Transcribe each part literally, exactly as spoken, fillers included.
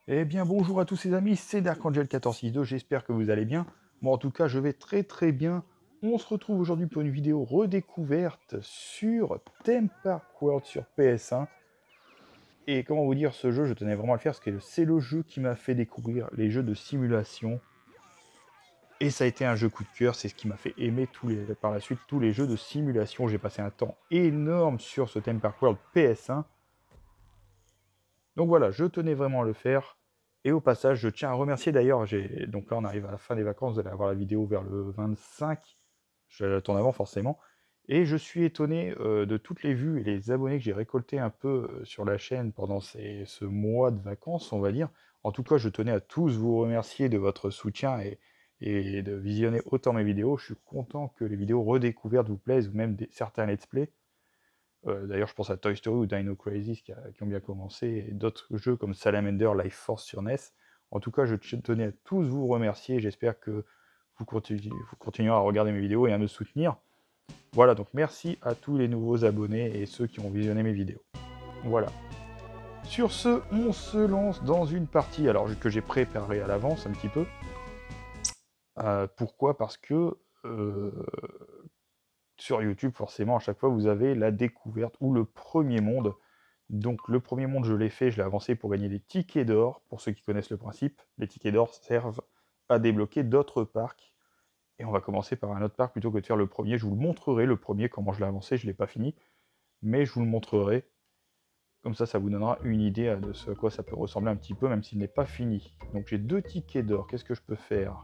Eh bien bonjour à tous les amis, c'est Darkangel un quatre six six deux, j'espère que vous allez bien. Moi en tout cas je vais très très bien. On se retrouve aujourd'hui pour une vidéo redécouverte sur Theme Park World sur P S un. Et comment vous dire, ce jeu je tenais vraiment à le faire parce que c'est le jeu qui m'a fait découvrir les jeux de simulation. Et ça a été un jeu coup de cœur, c'est ce qui m'a fait aimer tous les, par la suite tous les jeux de simulation. J'ai passé un temps énorme sur ce Theme Park World P S un. Donc voilà, je tenais vraiment à le faire. Et au passage, je tiens à remercier d'ailleurs, j'ai donc là on arrive à la fin des vacances, vous allez avoir la vidéo vers le vingt-cinq, je la tourne avant forcément, et je suis étonné euh, de toutes les vues et les abonnés que j'ai récoltés un peu euh, sur la chaîne pendant ces, ce mois de vacances, on va dire. En tout cas, je tenais à tous vous remercier de votre soutien et, et de visionner autant mes vidéos. Je suis content que les vidéos redécouvertes vous plaisent, ou même des, certains let's play. Euh, D'ailleurs, je pense à Toy Story ou Dino Crisis qui, a, qui ont bien commencé, et d'autres jeux comme Salamander, Life Force sur N E S. En tout cas, je tenais à tous vous remercier. J'espère que vous, continue, vous continuerez à regarder mes vidéos et à me soutenir. Voilà, donc merci à tous les nouveaux abonnés et ceux qui ont visionné mes vidéos. Voilà. Sur ce, on se lance dans une partie, alors que j'ai préparée à l'avance un petit peu. Euh, pourquoi? Parce que euh, sur YouTube, forcément, à chaque fois, vous avez la découverte ou le premier monde. Donc le premier monde, je l'ai fait, je l'ai avancé pour gagner des tickets d'or. Pour ceux qui connaissent le principe, les tickets d'or servent à débloquer d'autres parcs. Et on va commencer par un autre parc plutôt que de faire le premier. Je vous le montrerai, le premier, comment je l'ai avancé, je ne l'ai pas fini. Mais je vous le montrerai. Comme ça, ça vous donnera une idée de ce à quoi ça peut ressembler un petit peu, même s'il n'est pas fini. Donc j'ai deux tickets d'or, qu'est-ce que je peux faire?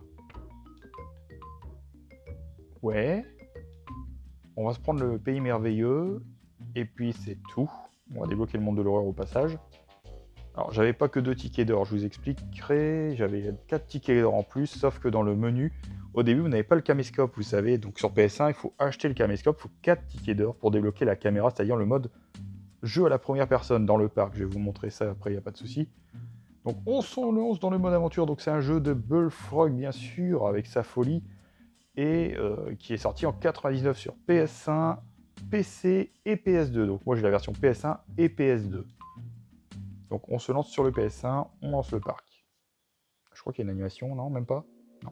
Ouais. On va se prendre le pays merveilleux. Et puis c'est tout. On va débloquer le monde de l'horreur au passage. Alors, j'avais pas que deux tickets d'or, je vous expliquerai. J'avais quatre tickets d'or en plus, sauf que dans le menu, au début, vous n'avez pas le caméscope, vous savez. Donc sur P S un, il faut acheter le caméscope, il faut quatre tickets d'or pour débloquer la caméra, c'est-à-dire le mode jeu à la première personne dans le parc. Je vais vous montrer ça après, il n'y a pas de souci. Donc on s'en lance dans le mode aventure. Donc c'est un jeu de Bullfrog, bien sûr, avec sa folie, et euh, qui est sorti en quatre-vingt-dix-neuf sur P S un, P C et P S deux. Donc moi j'ai la version P S un et P S deux. Donc on se lance sur le P S un, on lance le parc. Je crois qu'il y a une animation, non, même pas? Non.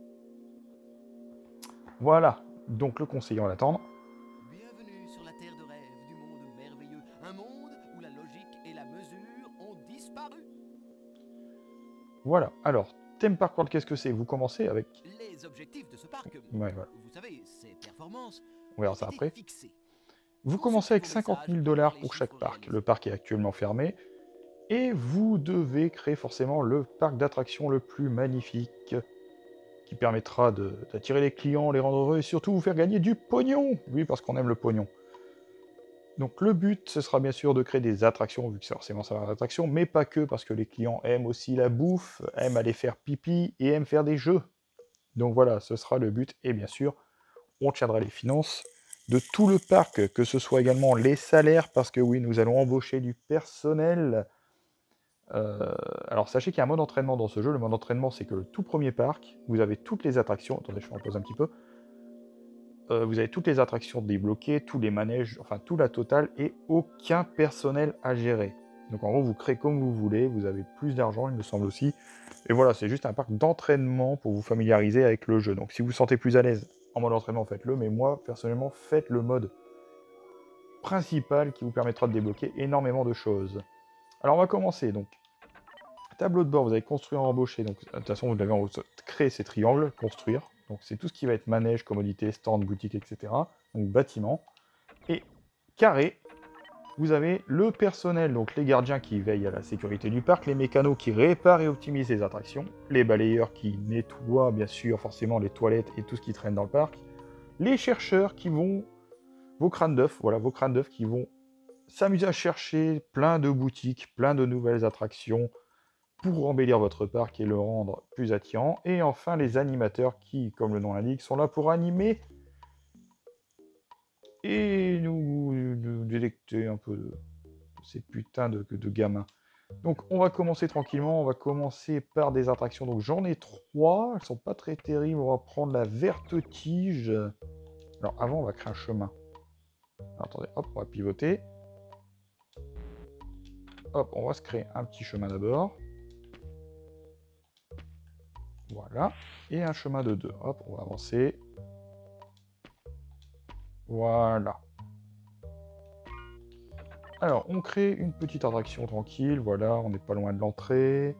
Voilà, donc le conseiller en l'attendre. Bienvenue sur la terre de rêve du monde merveilleux, un monde où la logique et la mesure ont disparu. Voilà, alors, Theme Park World, qu'est-ce que c'est? Vous commencez avec... Les objectifs de ce parc, Ouais, voilà. vous savez, ces performances, On verra ont ça été après. fixées. Vous Pour ceux commencez qui avec font des cinquante sages, mille on voit dollars les pour chaque chiffres parc. réalisés. Le parc est actuellement fermé. Et vous devez créer forcément le parc d'attractions le plus magnifique, qui permettra d'attirer les clients, les rendre heureux et surtout vous faire gagner du pognon. Oui, parce qu'on aime le pognon. Donc le but, ce sera bien sûr de créer des attractions, vu que c'est forcément ça va d'attractions, mais pas que, parce que les clients aiment aussi la bouffe, aiment aller faire pipi et aiment faire des jeux. Donc voilà, ce sera le but, et bien sûr, on tiendra les finances de tout le parc, que ce soit également les salaires, parce que oui, nous allons embaucher du personnel. Euh, alors sachez qu'il y a un mode entraînement dans ce jeu. Le mode entraînement, c'est que le tout premier parc, vous avez toutes les attractions. Attendez, je me repose un petit peu. Euh, vous avez toutes les attractions débloquées, tous les manèges, enfin tout la totale, et aucun personnel à gérer. Donc en gros, vous créez comme vous voulez, vous avez plus d'argent, il me semble aussi. Et voilà, c'est juste un parc d'entraînement pour vous familiariser avec le jeu. Donc si vous vous sentez plus à l'aise en mode entraînement, faites-le. Mais moi, personnellement, faites le mode principal qui vous permettra de débloquer énormément de choses. Alors on va commencer. Donc, tableau de bord, vous avez construire, embaucher. Donc de toute façon, vous devez créer ces triangles, construire. Donc c'est tout ce qui va être manège, commodité, stand, boutique, et cetera. Donc bâtiment. Et carré, vous avez le personnel, donc les gardiens qui veillent à la sécurité du parc, les mécanos qui réparent et optimisent les attractions, les balayeurs qui nettoient bien sûr forcément les toilettes et tout ce qui traîne dans le parc, les chercheurs qui vont, vos crânes d'œufs, voilà, vos crânes d'œufs qui vont s'amuser à chercher plein de boutiques, plein de nouvelles attractions, pour embellir votre parc et le rendre plus attirant. Et enfin, les animateurs qui, comme le nom l'indique, sont là pour animer et nous, nous délecter un peu de ces putains de, de gamins. Donc, on va commencer tranquillement. On va commencer par des attractions. Donc, j'en ai trois. Elles sont pas très terribles. On va prendre la verte tige. Alors, avant, on va créer un chemin. Alors, attendez, hop, on va pivoter. Hop, on va se créer un petit chemin d'abord. Voilà. Et un chemin de deux. Hop, on va avancer. Voilà. Alors, on crée une petite attraction tranquille. Voilà, on n'est pas loin de l'entrée.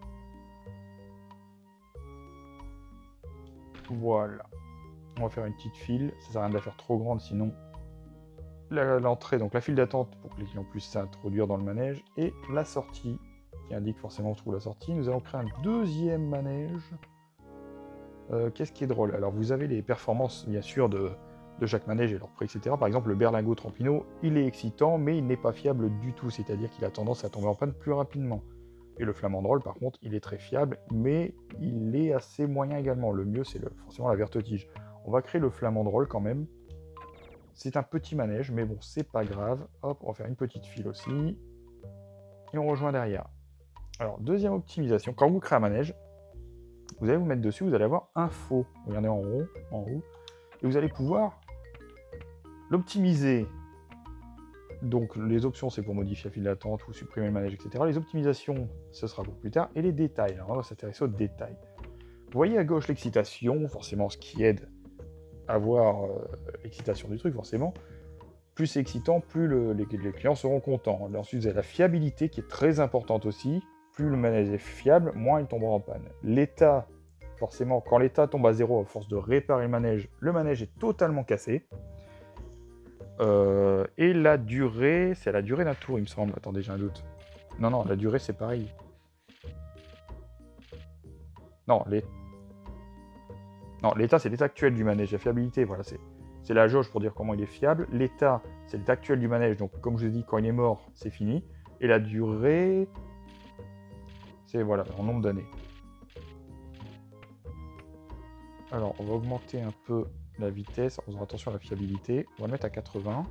Voilà. On va faire une petite file. Ça sert à rien de la faire trop grande, sinon l'entrée, donc la file d'attente pour que les clients puissent s'introduire dans le manège, et la sortie, qui indique forcément où on trouve la sortie. Nous allons créer un deuxième manège. Euh, Qu'est-ce qui est drôle? Alors vous avez les performances, bien sûr, de, de chaque manège et leur prix, et cetera. Par exemple, le berlingot Trampino, il est excitant, mais il n'est pas fiable du tout, c'est-à-dire qu'il a tendance à tomber en panne plus rapidement. Et le flamand drôle, par contre, il est très fiable, mais il est assez moyen également. Le mieux, c'est forcément la verte tige. On va créer le flamand drôle quand même. C'est un petit manège, mais bon, c'est pas grave. Hop, on va faire une petite file aussi. Et on rejoint derrière. Alors, deuxième optimisation. Quand vous créez un manège, vous allez vous mettre dessus, vous allez avoir info. Regardez en haut, en haut. Et vous allez pouvoir l'optimiser. Donc, les options, c'est pour modifier la file d'attente ou supprimer le manège, et cetera. Les optimisations, ce sera pour plus tard. Et les détails. Alors, on va s'intéresser aux détails. Vous voyez à gauche l'excitation, forcément ce qui aide à voir euh, l'excitation du truc, forcément. Plus c'est excitant, plus le, les, les clients seront contents. Là, ensuite, vous avez la fiabilité qui est très importante aussi. Plus le manège est fiable, moins il tombera en panne. L'état, forcément, quand l'état tombe à zéro à force de réparer le manège, le manège est totalement cassé. Euh, et la durée, c'est la durée d'un tour, il me semble. Attendez, j'ai un doute. Non, non, la durée, c'est pareil. Non, les... non, l'état, c'est l'état actuel du manège. La fiabilité, voilà, c'est... C'est la jauge pour dire comment il est fiable. L'état, c'est l'état actuel du manège. Donc, comme je vous ai dit, quand il est mort, c'est fini. Et la durée, c'est voilà, en nombre d'années. Alors, on va augmenter un peu la vitesse en faisant attention à la fiabilité. On va le mettre à quatre-vingts.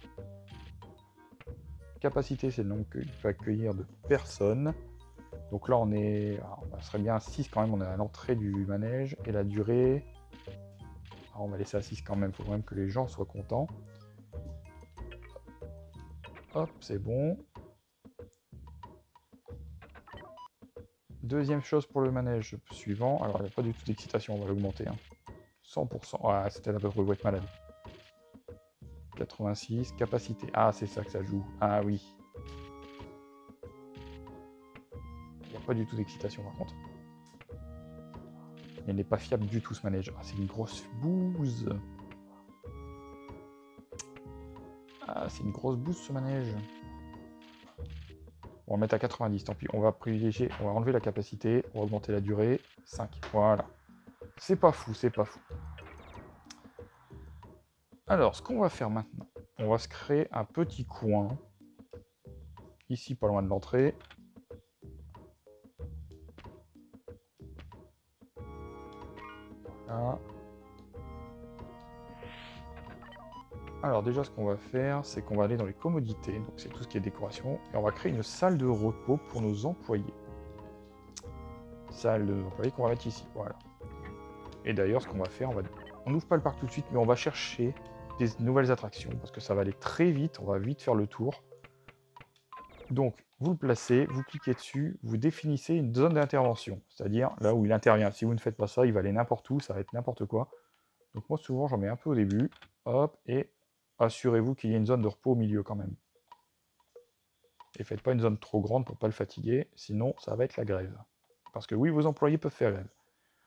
Capacité, c'est le nombre qu'il peut accueillir de personnes. Donc là, on est... Alors, on serait bien à six quand même. On est à l'entrée du manège. Et la durée... Alors, on va laisser à six quand même. Il faut quand même que les gens soient contents. Hop, c'est bon. Deuxième chose pour le manège suivant. Alors, il n'y a pas du tout d'excitation, on va l'augmenter. Hein. cent pour cent. Ah, c'était la peur de être malade. quatre-vingt-six. Capacité. Ah, c'est ça que ça joue. Ah oui. Il n'y a pas du tout d'excitation, par contre. Il n'est pas fiable du tout, ce manège. Ah, c'est une grosse bouse. Ah, c'est une grosse bouse, ce manège. On va mettre à quatre-vingt-dix, tant pis. On va privilégier, on va enlever la capacité, on va augmenter la durée. cinq, voilà. C'est pas fou, c'est pas fou. Alors, ce qu'on va faire maintenant, on va se créer un petit coin. Ici, pas loin de l'entrée. Voilà. Alors déjà, ce qu'on va faire, c'est qu'on va aller dans les commodités, donc c'est tout ce qui est décoration, et on va créer une salle de repos pour nos employés. Salle de employés qu'on va mettre ici, voilà. Et d'ailleurs, ce qu'on va faire, on va... on n'ouvre pas le parc tout de suite, mais on va chercher des nouvelles attractions, parce que ça va aller très vite, on va vite faire le tour. Donc, vous le placez, vous cliquez dessus, vous définissez une zone d'intervention, c'est-à-dire là où il intervient. Si vous ne faites pas ça, il va aller n'importe où, ça va être n'importe quoi. Donc moi, souvent, j'en mets un peu au début, hop, et assurez-vous qu'il y ait une zone de repos au milieu quand même. Et faites pas une zone trop grande pour pas le fatiguer, sinon ça va être la grève. Parce que oui, vos employés peuvent faire grève.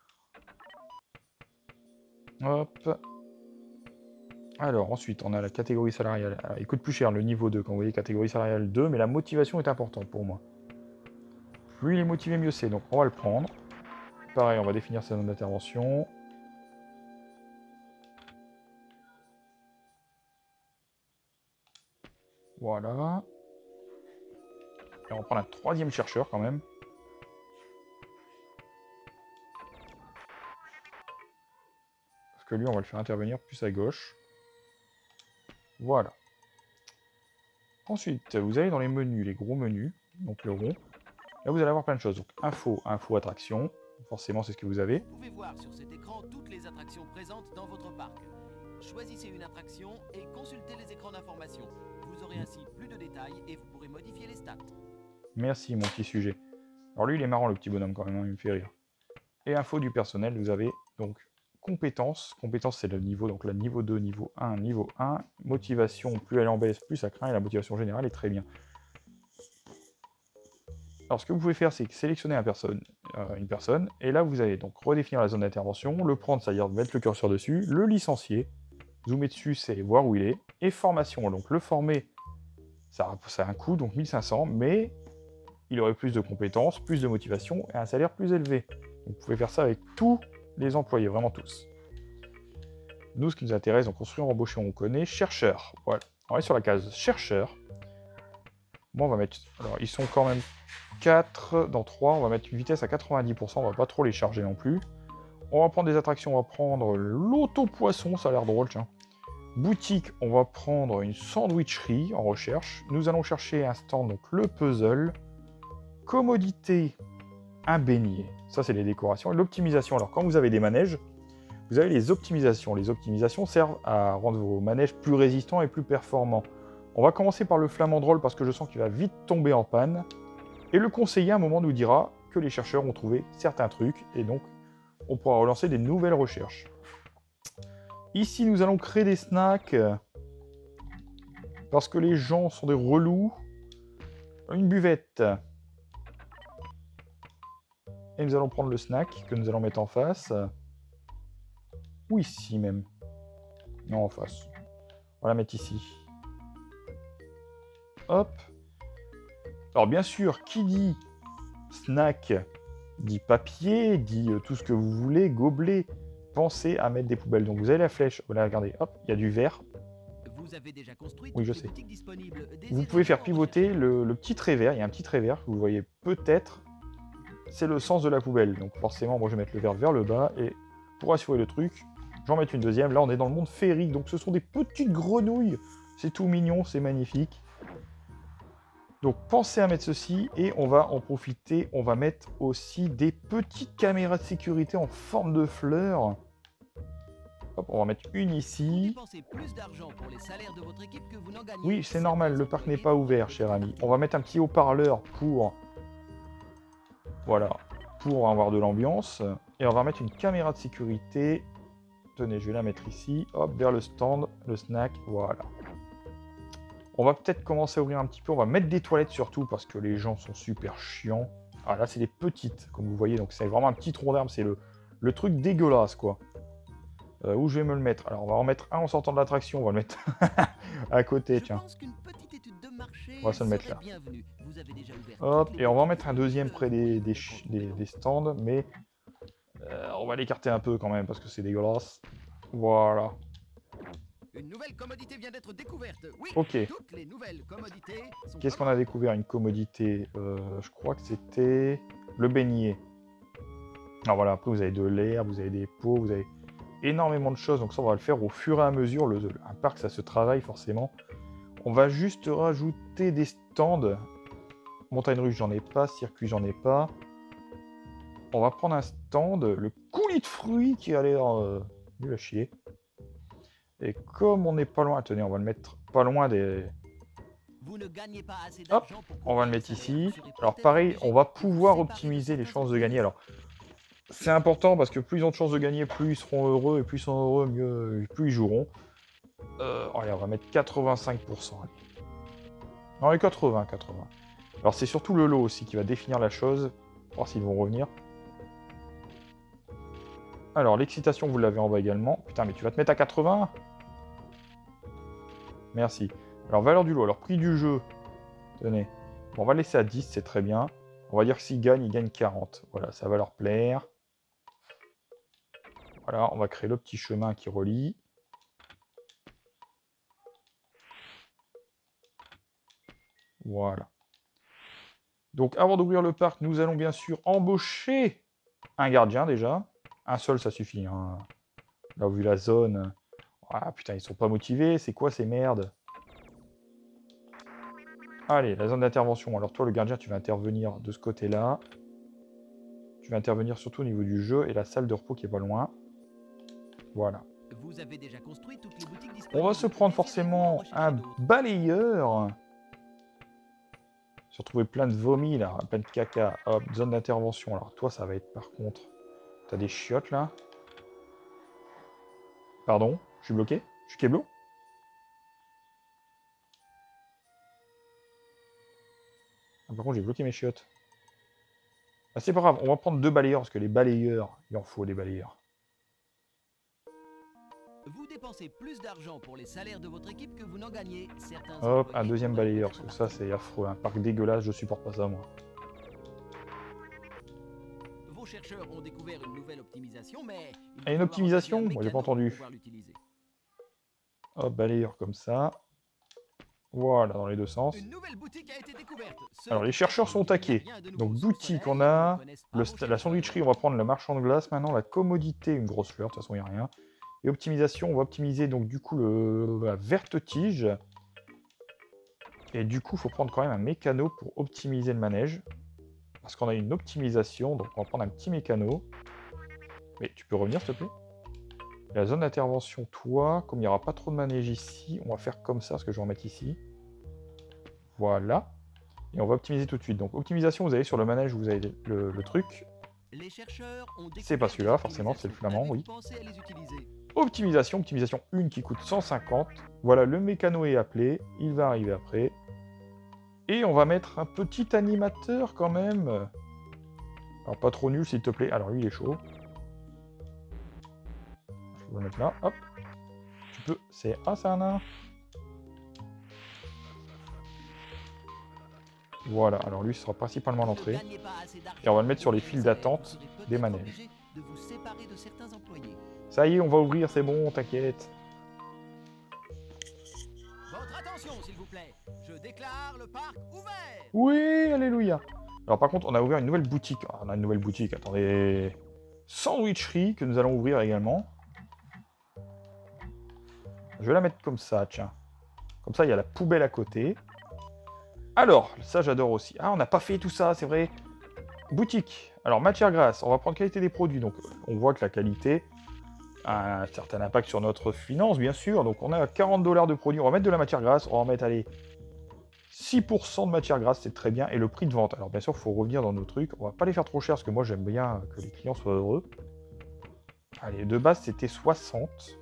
Hop. Alors ensuite, on a la catégorie salariale. Alors, il coûte plus cher le niveau deux, quand vous voyez catégorie salariale deux, mais la motivation est importante pour moi. Plus il est motivé, mieux c'est. Donc on va le prendre. Pareil, on va définir sa zone d'intervention. Voilà. Et on va prendre un troisième chercheur quand même. Parce que lui, on va le faire intervenir plus à gauche. Voilà. Ensuite, vous allez dans les menus, les gros menus, donc le rond. Là, vous allez avoir plein de choses. Donc, info, info, attraction. Forcément, c'est ce que vous avez. Vous pouvez voir sur cet écran toutes les attractions présentes dans votre parc. Choisissez une attraction et consultez les écrans d'information. Vous aurez ainsi plus de détails et vous pourrez modifier les stats. Merci, mon petit sujet. Alors lui, il est marrant, le petit bonhomme, quand même, hein, il me fait rire. Et info du personnel, vous avez donc compétences. Compétences, c'est le niveau, donc là, niveau deux, niveau un, niveau un. Motivation, plus elle en baisse, plus ça craint. Et la motivation générale est très bien. Alors, ce que vous pouvez faire, c'est sélectionner un personne, euh, une personne. Et là, vous allez donc redéfinir la zone d'intervention. Le prendre, c'est-à-dire mettre le curseur dessus. Le licencier. Zoomer dessus, c'est voir où il est. Et formation, donc le former, ça, ça a un coût, donc mille cinq cents. Mais il aurait plus de compétences, plus de motivation et un salaire plus élevé. Donc, vous pouvez faire ça avec tous les employés, vraiment tous. Nous, ce qui nous intéresse, donc construire, embaucher, on connaît. Chercheur, voilà. On est sur la case chercheur. Moi, on va mettre... Alors, ils sont quand même quatre dans trois. On va mettre une vitesse à quatre-vingt-dix pour cent. On va pas trop les charger non plus. On va prendre des attractions. On va prendre l'auto-poisson. Ça a l'air drôle, tiens. Boutique, on va prendre une sandwicherie en recherche. Nous allons chercher un stand, donc le puzzle. Commodité, un beignet. Ça, c'est les décorations. Et l'optimisation. Alors, quand vous avez des manèges, vous avez les optimisations. Les optimisations servent à rendre vos manèges plus résistants et plus performants. On va commencer par le flamand-drôle parce que je sens qu'il va vite tomber en panne. Et le conseiller, à un moment, nous dira que les chercheurs ont trouvé certains trucs. Et donc, on pourra relancer des nouvelles recherches. Ici, nous allons créer des snacks. Parce que les gens sont des relous. Une buvette. Et nous allons prendre le snack que nous allons mettre en face. Ou ici même. Non, en face. On va la mettre ici. Hop. Alors bien sûr, qui dit snack, dit papier, dit euh, tout ce que vous voulez, gobelet. Pensez à mettre des poubelles. Donc vous avez la flèche. Voilà, regardez, hop, il y a du verre. Vous avez déjà construit Oui, je toutes les sais. boutiques disponibles. Vous pouvez faire pivoter le, le petit trait vert. Il y a un petit trait vert que vous voyez peut-être. C'est le sens de la poubelle. Donc forcément, moi je vais mettre le verre vers le bas. Et pour assurer le truc, j'en mets une deuxième. Là, on est dans le monde féerique. Donc ce sont des petites grenouilles. C'est tout mignon, c'est magnifique. Donc pensez à mettre ceci. Et on va en profiter. On va mettre aussi des petites caméras de sécurité en forme de fleurs. Hop, on va mettre une ici. Oui, c'est normal, le parc n'est pas ouvert, cher ami. On va mettre un petit haut-parleur pour... Voilà, pour avoir de l'ambiance. Et on va mettre une caméra de sécurité. Tenez, je vais la mettre ici. Hop, vers le stand, le snack, voilà. On va peut-être commencer à ouvrir un petit peu. On va mettre des toilettes surtout, parce que les gens sont super chiants. Ah là, c'est des petites, comme vous voyez. Donc c'est vraiment un petit tronc d'arbre. C'est le, le truc dégueulasse, quoi. Euh, où je vais me le mettre? Alors, on va en mettre un en sortant de l'attraction. On va le mettre à côté, tiens. On va se le mettre là. Hop, et on va en mettre un deuxième près des, des, des, des stands, mais euh, on va l'écarter un peu quand même, parce que c'est dégueulasse. Voilà. Une nouvelle commodité vient d'être découverte. Oui, ok. toutes les nouvelles commodités sont... Qu'est-ce qu'on a découvert? Une commodité, euh, je crois que c'était le beignet. Alors voilà, après vous avez de l'air, vous avez des pots, vous avez énormément de choses, donc ça on va le faire au fur et à mesure. Le, un parc, ça se travaille forcément. On va juste rajouter des stands. Montagne russe, j'en ai pas. Circuit, j'en ai pas. On va prendre un stand. Le coulis de fruits qui a l'air euh, nul à chier. Et comme on n'est pas loin... Tenez, on va le mettre pas loin des... Vous ne gagnez pas assez Hop, pour on va le mettre ici. Alors pareil, on va pouvoir optimiser les chances de gagner. Alors, c'est important parce que plus ils ont de chances de gagner, plus ils seront heureux. Et plus ils sont heureux, mieux, plus ils joueront. Euh, allez, on va mettre quatre-vingt-cinq pour cent. Non, les quatre-vingts, quatre-vingts. Alors c'est surtout le lot aussi qui va définir la chose. Voir s'ils vont revenir. Alors, l'excitation, vous l'avez en bas également. Putain, mais tu vas te mettre à quatre-vingts? Merci. Alors, valeur du lot. Alors, prix du jeu. Tenez. Bon, on va le laisser à dix, c'est très bien. On va dire que s'ils gagnent, ils gagnent quarante. Voilà, ça va leur plaire. Voilà, on va créer le petit chemin qui relie. Voilà. Donc, avant d'ouvrir le parc, nous allons bien sûr embaucher un gardien, déjà. Un seul, ça suffit. Hein. Là, vu la zone... Ah, putain, ils sont pas motivés. C'est quoi ces merdes? Allez, la zone d'intervention. Alors, toi, le gardien, tu vas intervenir de ce côté-là. Tu vas intervenir surtout au niveau du jeu et la salle de repos qui est pas loin. Voilà. Vous avez déjà construit toutes les boutiques On va se prendre forcément un balayeur. Se retrouver plein de vomi là, plein de caca. Hop, zone d'intervention. Alors toi, ça va être par contre T'as des chiottes là. Pardon, je suis bloqué? Je suis Keblo? Ah, par contre, j'ai bloqué mes chiottes. Ah, c'est pas grave, on va prendre deux balayeurs, parce que les balayeurs, il en faut des balayeurs. Vous dépensez plus d'argent pour les salaires de votre équipe que vous n'en gagnez. Certains Hop, un employés deuxième pourraient balayeur, peut-être parce que ça, partir. c'est affreux. Un parc dégueulasse, je supporte pas ça, moi. Vos chercheurs ont découvert une nouvelle optimisation, mais il Ah, va une falloir optimisation? engager un Moi, j'ai pas mécano pour entendu. pouvoir l'utiliser. Hop, balayeur comme ça. Voilà, dans les deux sens. Une nouvelle boutique a été découverte. Ceux Alors, les qui chercheurs cherchent sont qu'il n'y a taqués. rien de nouveau Donc, sous le boutique, soleil on ne a connaissent pas le vos st- la chercheurs. sandwicherie, on va prendre le marchand de glace maintenant. La commodité, une grosse fleur, de toute façon, il n'y a rien. Et optimisation, on va optimiser donc du coup le, la verte tige. Et du coup, il faut prendre quand même un mécano pour optimiser le manège. Parce qu'on a une optimisation, donc on va prendre un petit mécano. Mais tu peux revenir, s'il te plaît? La zone d'intervention, toi, comme il n'y aura pas trop de manège ici, on va faire comme ça, parce que je vais en mettre ici. Voilà. Et on va optimiser tout de suite. Donc, optimisation, vous avez sur le manège, vous avez le, le truc. Les chercheurs ont C'est pas découvert celui-là, des forcément, c'est le optimisations. flamand, oui. Avez-vous pensé à les utiliser? Optimisation, optimisation un qui coûte cent cinquante. Voilà, le mécano est appelé, il va arriver après. Et on va mettre un petit animateur quand même. Alors pas trop nul s'il te plaît. Alors lui il est chaud. Je vais le mettre là, hop. Tu peux, c'est... Ah c'est un nain. Voilà, alors lui ce sera principalement Vous ne l'entrée. gagnez pas assez d'argent Et on va le mettre pour sur les vos files salaires. d'attente Vous serez peut-être des manèges. obligé de vous séparer de certains employés. Ça y est, on va ouvrir, c'est bon, t'inquiète. Votre attention, s'il vous plaît. Je déclare le parc ouvert. Oui, alléluia. Alors par contre, on a ouvert une nouvelle boutique. Ah, on a une nouvelle boutique, attendez. Sandwicherie que nous allons ouvrir également. Je vais la mettre comme ça, tiens. Comme ça, il y a la poubelle à côté. Alors, ça j'adore aussi. Ah, on n'a pas fait tout ça, c'est vrai. Boutique. Alors, matière grasse. On va prendre qualité des produits. Donc, on voit que la qualité a un certain impact sur notre finance, bien sûr. Donc, on a quarante dollars de produits. On va mettre de la matière grasse. On va en mettre, allez, six pour cent de matière grasse, c'est très bien. Et le prix de vente. Alors, bien sûr, il faut revenir dans nos trucs. On va pas les faire trop cher parce que moi, j'aime bien que les clients soient heureux. Allez, de base, c'était soixante.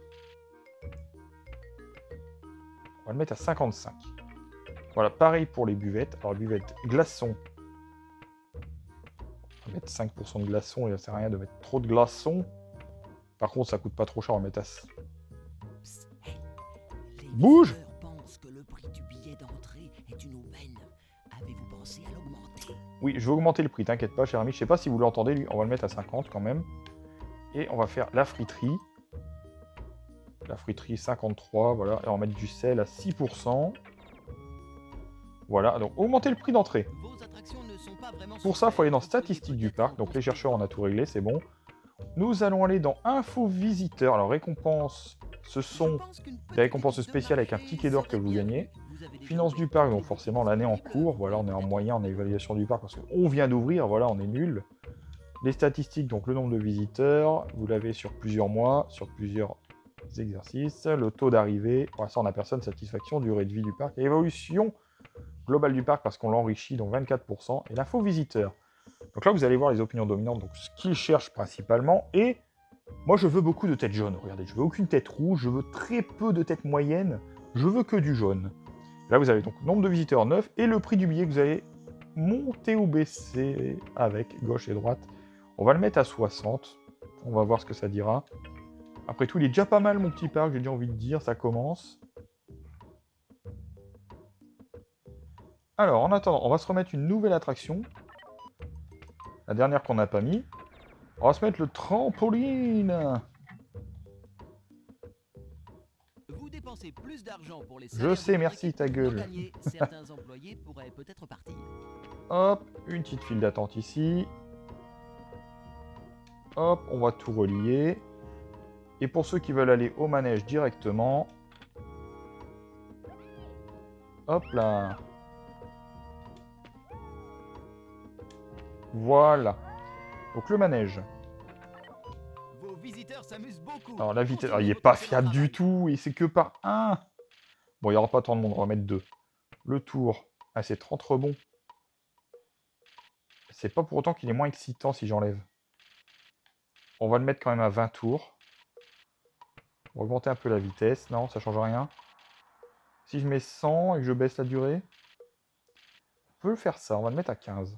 On va le mettre à cinquante-cinq. Voilà, pareil pour les buvettes. Alors, buvettes glaçons. On va mettre cinq pour cent de glaçons. Il ne sert à rien de mettre trop de glaçons. Par contre, ça coûte pas trop cher. On va mettre à... Psst, hey. Les Bouge! visiteurs pensent que le prix du billet d'entrée est une aubaine. Avez-vous pensé à l'augmenter? Oui, je vais augmenter le prix. T'inquiète pas, cher ami. Je sais pas si vous l'entendez, lui. On va le mettre à cinquante quand même. Et on va faire la friterie. La friterie cinquante-trois. Voilà. Et on va mettre du sel à six pour cent. Voilà, donc augmenter le prix d'entrée. Vos attractions ne sont pas vraiment Pour ça, il faut aller dans super. Vous statistiques pourriez du parc. peut-être Donc en les chercheurs, on construire a tout réglé, c'est bon. Nous allons aller dans info visiteur. Alors récompense, ce sont Je pense qu'une petite des récompenses étude de spéciales avec un marché ticket d'or que serait vous bienvenue. gagnez. Vous avez déjà Finance des du parc, idées donc de forcément l'année en disponibles. cours. Voilà, on est en moyen, en évaluation du parc parce qu'on vient d'ouvrir. Voilà, on est nul. Les statistiques, donc le nombre de visiteurs, vous l'avez sur plusieurs mois, sur plusieurs exercices. Le taux d'arrivée, pour l'instant on a personne, satisfaction, durée de vie du parc, et évolution globale du parc parce qu'on l'enrichit, donc vingt-quatre pour cent. Et l'info visiteur. Donc là, vous allez voir les opinions dominantes, donc ce qu'ils cherchent principalement. Et moi, je veux beaucoup de têtes jaunes. Regardez, je veux aucune tête rouge, je veux très peu de têtes moyennes, je veux que du jaune. Là, vous avez donc nombre de visiteurs neuf et le prix du billet que vous allez monter ou baisser avec gauche et droite. On va le mettre à soixante. On va voir ce que ça dira. Après tout, il est déjà pas mal, mon petit parc, j'ai déjà envie de dire, ça commence. Alors, en attendant, on va se remettre une nouvelle attraction. La dernière qu'on n'a pas mis. On va se mettre le trampoline. Vous dépensez plus d'argent pour les Je salaires de sais, votre merci, équipe ta que vous n'en gueule. gagnez. Certains employés pourraient peut-être partir. Hop, une petite file d'attente ici. Hop, on va tout relier. Et pour ceux qui veulent aller au manège directement... Hop là. Voilà. Donc le manège. Vos visiteurs s'amusent beaucoup. Alors la vitesse, Continuez il n'est votre pas excellent fiable du travail. tout, et c'est que par un. Bon, il n'y aura pas tant de monde, on va mettre deux. Le tour, ah, c'est trente rebonds. C'est pas pour autant qu'il est moins excitant si j'enlève. On va le mettre quand même à vingt tours. On va augmenter un peu la vitesse. Non, ça change rien. Si je mets cent et que je baisse la durée, on peut le faire ça. On va le mettre à quinze.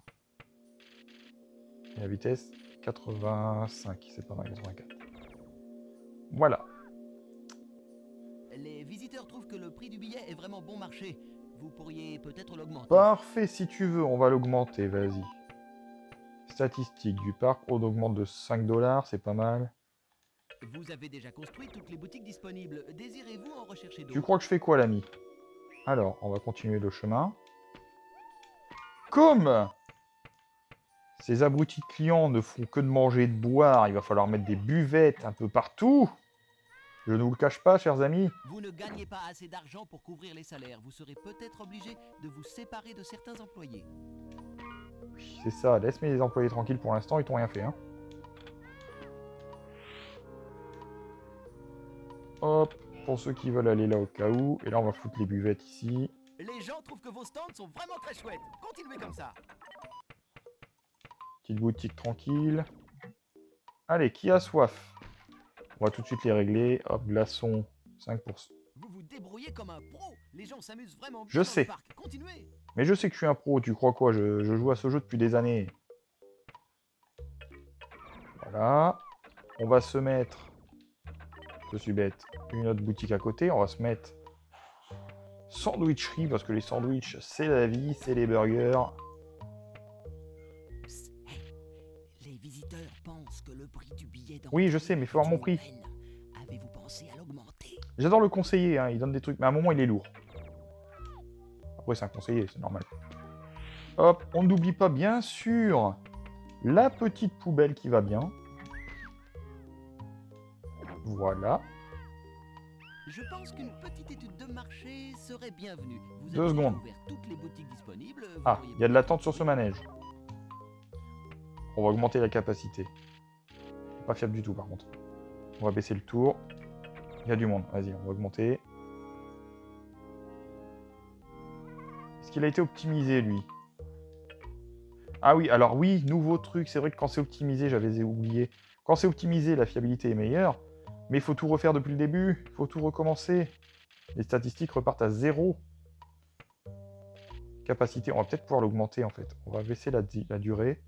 Et la vitesse, quatre-vingt-cinq. C'est pas mal, quatre-vingt-quatre. Voilà. Les visiteurs trouvent que le prix du billet est vraiment bon marché. Vous pourriez peut-être l'augmenter. Parfait, si tu veux, on va l'augmenter, vas-y. Statistiques du parc, on augmente de cinq dollars, c'est pas mal. Vous avez déjà construit toutes les boutiques disponibles. Désirez-vous en rechercher d'autres? Tu crois que je fais quoi, l'ami? Alors, on va continuer le chemin. Comme ces abrutis de clients ne font que de manger et de boire, il va falloir mettre des buvettes un peu partout. Je ne vous le cache pas, chers amis. Vous ne gagnez pas assez d'argent pour couvrir les salaires. Vous serez peut-être obligé de vous séparer de certains employés. Oui, c'est ça. Laisse mes employés tranquilles pour l'instant, ils t'ont rien fait. Hein. Hop, pour ceux qui veulent aller là au cas où. Et là, on va foutre les buvettes ici. Les gens trouvent que vos stands sont vraiment très chouettes. Continuez comme ça. Petite boutique tranquille. Allez, qui a soif? On va tout de suite les régler. Hop, glaçons, cinq pour cent. Vous vous débrouillez comme un pro. Les gens s'amusent vraiment bien Je dans sais. le parc. Continuez. Mais je sais que je suis un pro, tu crois quoi? je, je joue à ce jeu depuis des années. Voilà. On va se mettre... Je suis bête. Une autre boutique à côté. On va se mettre... Sandwicherie, parce que les sandwichs, c'est la vie, c'est les burgers. Psst, hey. Les visiteurs pensent que le prix du billet dans Oui, je sais, mais il faut avoir mon prix. Avez-vous pensé à l'augmenter? J'adore le conseiller, hein, il donne des trucs, mais à un moment, il est lourd. Après, c'est un conseiller, c'est normal. Hop, on n'oublie pas, bien sûr, la petite poubelle qui va bien. Voilà. Je pense qu'une petite étude de marché serait bienvenue. Vous Deux avez secondes. ouvert toutes les boutiques disponibles. Vous Ah, pourriez il y a de l'attente sur ce manège. On va augmenter la capacité. Pas fiable du tout, par contre. On va baisser le tour. Il y a du monde. Vas-y, on va augmenter. Est-ce qu'il a été optimisé, lui? Ah oui, alors oui, nouveau truc. C'est vrai que quand c'est optimisé, j'avais oublié. Quand c'est optimisé, la fiabilité est meilleure. Mais il faut tout refaire depuis le début. Il faut tout recommencer. Les statistiques repartent à zéro. Capacité, on va peut-être pouvoir l'augmenter, en fait. On va baisser la, la durée.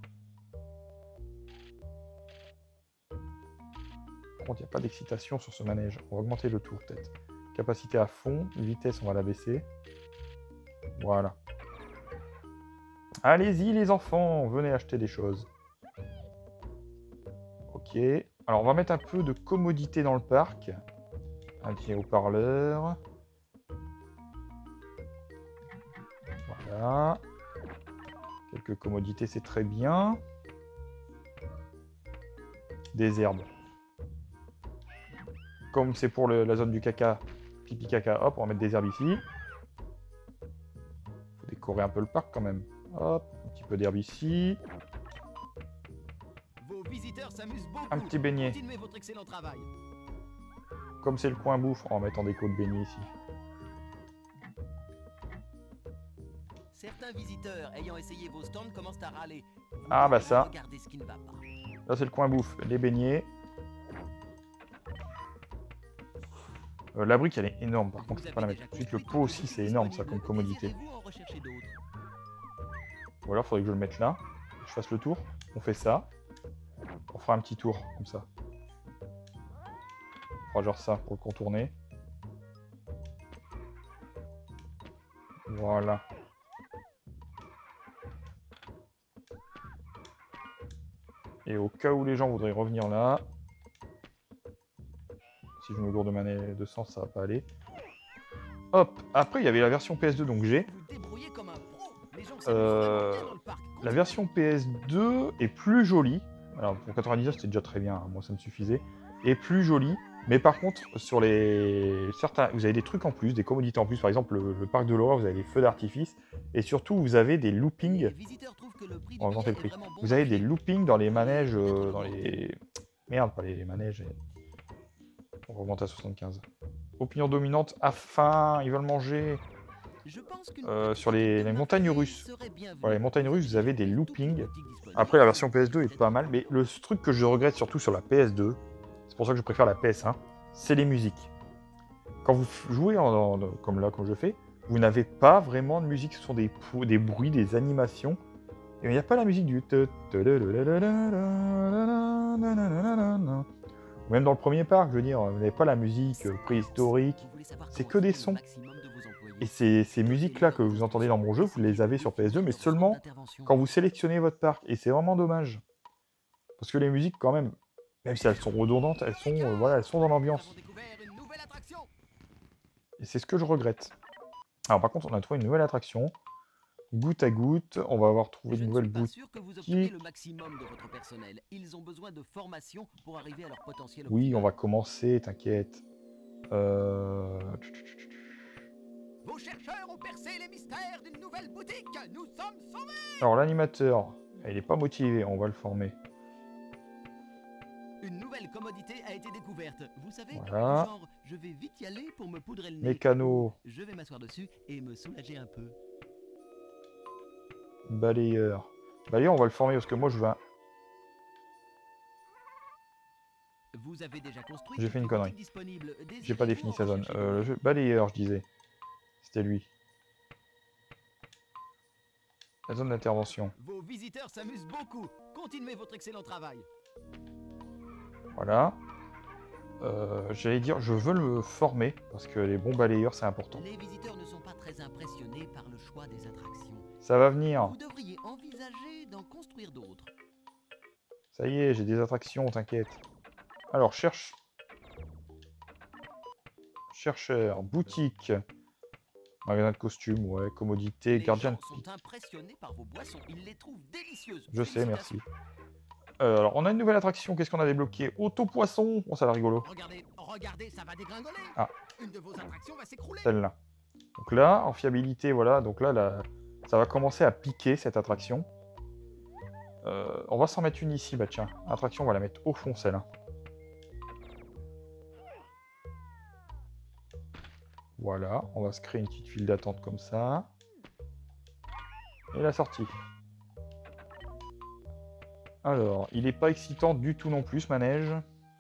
Par contre, il n'y a pas d'excitation sur ce manège. On va augmenter le tour, peut-être. Capacité à fond. Vitesse, on va la baisser. Voilà. Allez-y, les enfants. Venez acheter des choses. Ok. Alors, on va mettre un peu de commodité dans le parc. Un petit haut-parleur. Voilà. Quelques commodités, c'est très bien. Des herbes. Comme c'est pour le, la zone du caca, pipi caca, hop, on va mettre des herbes ici. Faut décorer un peu le parc quand même. Hop, un petit peu d'herbe ici. Vos visiteurs s'amusent beaucoup. Un petit beignet. Continuez votre excellent travail. Comme c'est le coin bouffe, on va mettre en déco de beignet ici. Certains visiteurs ayant essayé vos stands commencent à râler. Vous Ah bah devriez ça. regarder ce qui ne va pas. Là c'est le coin bouffe, les beignets. Euh, la brique elle est énorme par contre, Vous faut pas la avez mettre déjà tout de suite. Le construit pot toutes les aussi c'est boutiques énorme ça comme disponibles. commodité. Désirez-vous en rechercher d'autres? Ou alors faudrait que je le mette là. Je fasse le tour. On fait ça. On fera un petit tour comme ça. On fera genre ça pour le contourner. Voilà. Et au cas où les gens voudraient revenir là, si je me gourde de, de sens, ça va pas aller. Hop, après il y avait la version P S deux, donc j'ai. Vous débrouillez comme un pro. Les gens s'amusent Euh, vraiment bien dans le parc. La Continuez. version P S deux est plus jolie. Alors pour quatre-vingt-dix-neuf c'était déjà très bien, hein, moi ça me suffisait. Et plus jolie. Mais par contre, sur les certains, vous avez des trucs en plus, des commodités en plus. Par exemple, le, le parc de l'horreur, vous avez des feux d'artifice. Et surtout, vous avez des Les loopings. visiteurs trouvent que le prix On va du augmenter le billet est prix. vraiment bon Vous avez des marché. loopings dans les manèges, euh, dans les... Merde, pas les, les manèges. On va augmenter à soixante-quinze. Opinion dominante, à faim, ils veulent manger. euh, sur les, les montagnes russes. Voilà, les montagnes russes, vous avez des loopings. Après, la version P S deux est pas mal, mais le truc que je regrette surtout sur la P S deux, c'est pour ça que je préfère la P S un, c'est les musiques. Quand vous jouez en, en, comme là, comme je fais, vous n'avez pas vraiment de musique, ce sont des, des bruits, des animations. Et il n'y a pas la musique du... Même dans le premier parc, je veux dire, vous n'avez pas la musique préhistorique, c'est que des sons. Et ces, ces musiques-là que vous entendez dans mon jeu, vous les avez sur P S deux, mais seulement quand vous sélectionnez votre parc. Et c'est vraiment dommage. Parce que les musiques, quand même, même si elles sont redondantes, elles sont, euh, voilà, elles sont dans l'ambiance. Et c'est ce que je regrette. Alors par contre, on a trouvé une nouvelle attraction. Goutte à goutte, on va avoir trouvé une nouvelle boutique. Oui, on va commencer, t'inquiète. Euh... Vos chercheurs ont percé les mystères d'une nouvelle boutique. Nous sommes sauvés. Alors l'animateur, il n'est pas motivé, on va le former. Une nouvelle commodité a été découverte. Vous savez, voilà. genre, je vais vite y aller pour me poudrer le nez. Mécano. Je vais m'asseoir dessus et me soulager un peu. Balayeur. Balayeur, on va le former parce que moi je veux un... Vous avez déjà construit. J'ai fait une connerie. J'ai pas défini sa zone. Euh, le jeu... Balayeur, je disais. C'était lui. La zone d'intervention. Vos visiteurs s'amusent beaucoup. Continuez votre excellent travail. Voilà. Euh, J'allais dire, je veux le former parce que les bons balayeurs, c'est important. Les visiteurs ne sont pas très impressionnés par le choix des attractions. Ça va venir. Vous devriez envisager d'en construire d'autres. Ça y est, j'ai des attractions, t'inquiète. Alors, cherche... Chercheur, boutique, magasin de costumes, ouais, commodité, les gardien de gens prix. sont impressionnés par vos boissons. Ils les trouvent délicieuses. Je sais, merci. Euh, alors, on a une nouvelle attraction. Qu'est-ce qu'on a débloqué? Auto-poisson. Oh, ça a l'air rigolo. Regardez, regardez, ça va dégringoler. Ah. Une de vos attractions va s'écrouler. Celle-là. Donc là, en fiabilité, voilà. Donc là, là ça va commencer à piquer, cette attraction. Euh, on va s'en mettre une ici. Bah tiens, attraction, on va la mettre au fond, celle-là. Voilà, on va se créer une petite file d'attente comme ça. Et la sortie. Alors, il n'est pas excitant du tout non plus, ce manège.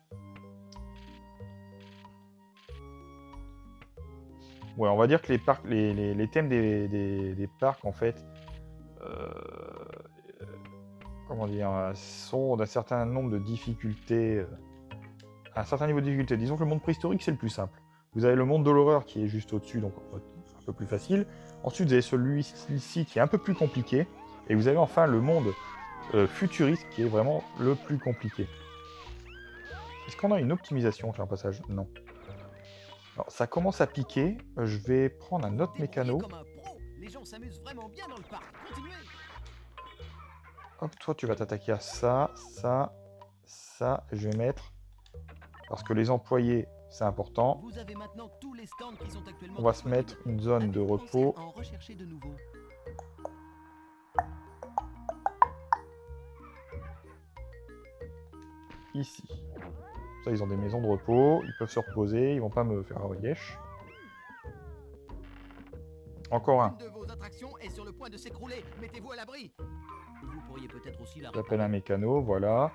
Ouais, on va dire que les, parcs, les, les, les thèmes des, des, des parcs, en fait, euh, comment dire, sont d'un certain nombre de difficultés, euh, un certain niveau de difficulté. Disons que le monde préhistorique, c'est le plus simple. Vous avez le monde de l'horreur qui est juste au-dessus, donc un peu plus facile. Ensuite, vous avez celui-ci qui est un peu plus compliqué. Et vous avez enfin le monde euh, futuriste qui est vraiment le plus compliqué. Est-ce qu'on a une optimisation sur un passage? Non. Alors, ça commence à piquer. Je vais prendre un autre mécano. Comme un pro. Les gens s'amusent vraiment bien dans le parc. Continuez. Hop, toi, tu vas t'attaquer à ça, ça, ça. Je vais mettre... Parce que les employés... C'est important. Vous avez maintenant tous les stands qui sont actuellement on va se mettre une zone de repos. En rechercher de nouveau. Ici. Ça, ils ont des maisons de repos. Ils peuvent se reposer. Ils vont pas me faire un yesh. Encore un. Une de vos attractions est sur le point de s'écrouler. Mettez-vous à l'abri. Vous pourriez peut-être aussi la. J'appelle un mécano. Voilà.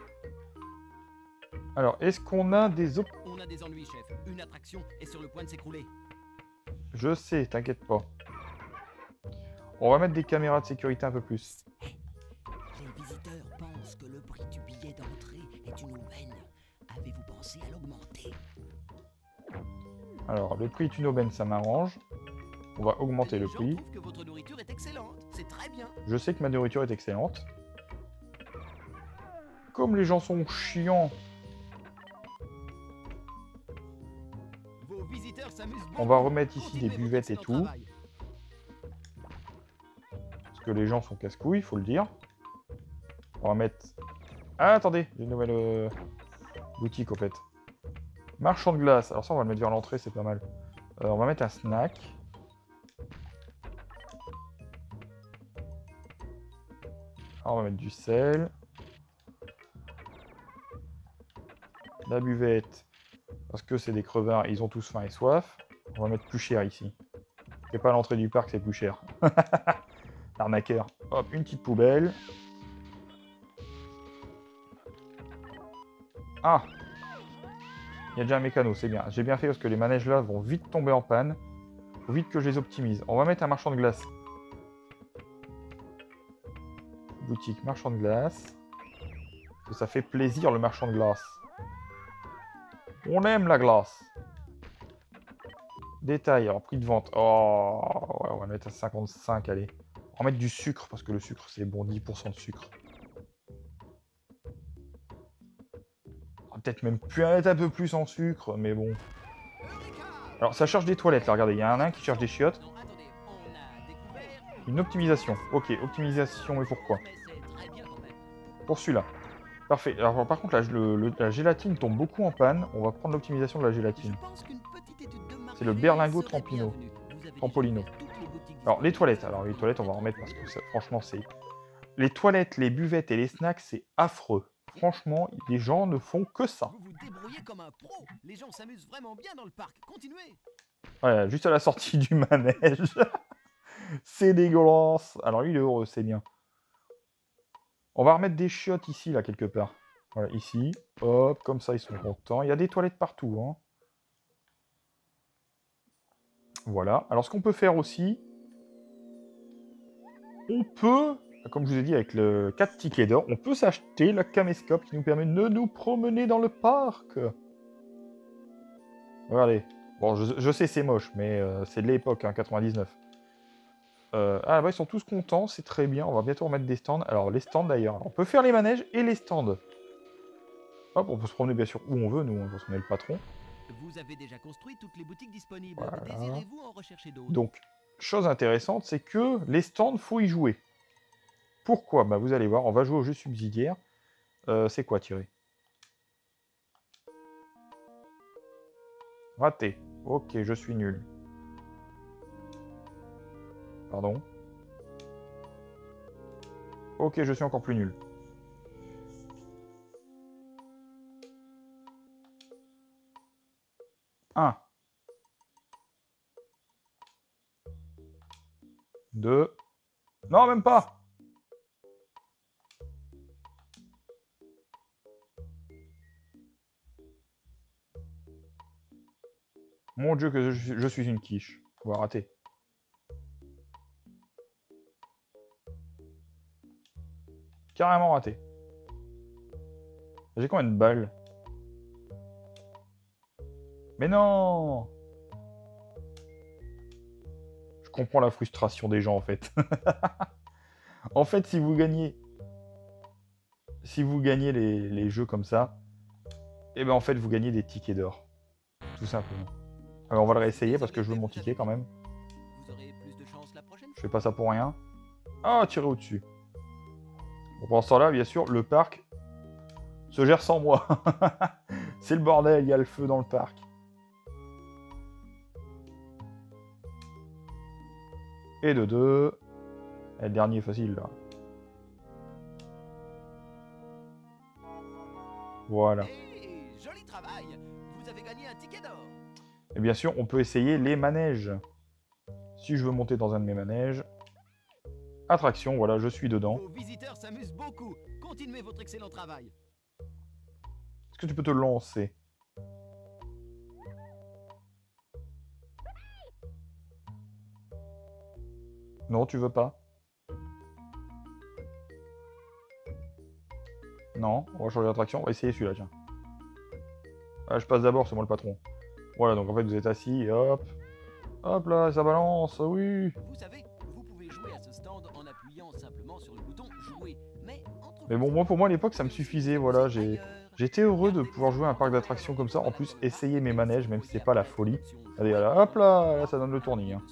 Alors, est-ce qu'on a des op... On a des ennuis, chef. Une attraction est sur le point de s'écrouler. Je sais, t'inquiète pas. On va mettre des caméras de sécurité un peu plus. Les visiteurs pensent que le prix du billet d'entrée est une aubaine. Avez-vous pensé à l'augmenter? Alors, le prix est une aubaine, ça m'arrange. On va augmenter Les le gens prix. trouvent que votre nourriture est excellente. C'est très bien. Je sais que ma nourriture est excellente. Comme les gens sont chiants... On va remettre ici des buvettes et tout. Parce que les gens sont casse-couilles, il faut le dire. On va mettre... Ah, attendez, j'ai une nouvelle euh, boutique, en fait. Marchand de glace. Alors ça, on va le mettre vers l'entrée, c'est pas mal. Euh, on va mettre un snack. Alors, on va mettre du sel. La buvette. Parce que c'est des crevards, ils ont tous faim et soif. On va mettre plus cher ici. C'est pas à l'entrée du parc, c'est plus cher. Arnaqueur. Hop, une petite poubelle. Ah! Il y a déjà un mécano, c'est bien. J'ai bien fait parce que les manèges là vont vite tomber en panne. Faut vite que je les optimise. On va mettre un marchand de glace. Boutique marchand de glace. Ça fait plaisir le marchand de glace. On aime la glace. Détail, alors prix de vente. Oh, ouais, on va mettre à cinquante-cinq, allez. On va mettre du sucre parce que le sucre c'est bon, dix pour cent de sucre. On va peut-être même plus mettre un peu plus en sucre, mais bon. Alors ça cherche des toilettes là, regardez, il y a un nain qui cherche des chiottes. Une optimisation. Ok, optimisation et pourquoi? Pour celui-là. Parfait. Alors par contre, la, le, le, la gélatine tombe beaucoup en panne. On va prendre l'optimisation de la gélatine. C'est le berlingot trampino. Trampolino. Alors les toilettes. Alors les toilettes, on va en remettre parce que ça, franchement, c'est... Les toilettes, les buvettes et les snacks, c'est affreux. Franchement, les gens ne font que ça. Vous vous débrouillez comme un pro. Les gens s'amusent vraiment bien dans le parc. Continuez. Ouais, juste à la sortie du manège. C'est dégueulasse. Alors lui, il est heureux, c'est bien. On va remettre des chiottes ici, là, quelque part. Voilà, ici. Hop, comme ça, ils sont contents. Il y a des toilettes partout, hein. Voilà. Alors, ce qu'on peut faire aussi... On peut, comme je vous ai dit, avec le quatre tickets d'or, on peut s'acheter la caméscope qui nous permet de nous promener dans le parc. Regardez. Bon, je, je sais, c'est moche, mais euh, c'est de l'époque, hein, quatre-vingt-dix-neuf. Euh, ah bah ils sont tous contents, c'est très bien, on va bientôt remettre des stands. Alors les stands d'ailleurs, on peut faire les manèges et les stands. Hop, on peut se promener bien sûr où on veut, nous, parce qu'on est le patron. Vous avez déjà construit toutes les boutiques disponibles. Voilà. Désirez-vous en rechercher d'autres? Donc, chose intéressante, c'est que les stands, faut y jouer. Pourquoi? Bah vous allez voir, on va jouer au jeu subsidiaire. Euh, c'est quoi tirer? Raté. Ok, je suis nul. Pardon. Ok, je suis encore plus nul. Un. Deux. Non, même pas. Mon Dieu, que je, je suis une quiche. On va rater. Carrément raté. J'ai combien de balles? Mais non! Je comprends la frustration des gens, en fait. En fait, si vous gagnez... Si vous gagnez les, les jeux comme ça, et ben en fait, vous gagnez des tickets d'or. Tout simplement. Alors, on va le réessayer parce que je veux mon ticket, quand même. Vous aurez plus de chance la prochaine Je fais pas ça pour rien. Ah, tirer au-dessus. Bon, pendant ce temps-là, bien sûr, le parc se gère sans moi. C'est le bordel, il y a le feu dans le parc. Et de deux. Et le dernier facile, là. Voilà. Hey, joli travail. Vous avez gagné un ticket d'or. Et bien sûr, on peut essayer les manèges. Si je veux monter dans un de mes manèges... Attraction, voilà, je suis dedans. Vos visiteurs s'amusent beaucoup. Continuez votre excellent travail. Est-ce que tu peux te lancer? Non, tu veux pas? Non, on va changer d'attraction. On va essayer celui-là, tiens. Ah, je passe d'abord, c'est moi le patron. Voilà, donc en fait, vous êtes assis, et hop. Hop là, ça balance, oui. Vous savez, vous pouvez jouer à ce stand en appuyant simplement sur le bouton jouer. Mais, entre Mais bon, moi, pour moi, à l'époque, ça me suffisait, voilà. J'ai... J'étais heureux de pouvoir jouer à un parc d'attractions comme ça. En plus, essayer mes manèges, même si c'est pas la folie. Allez, là, hop là, là, ça donne le tournis. Hein.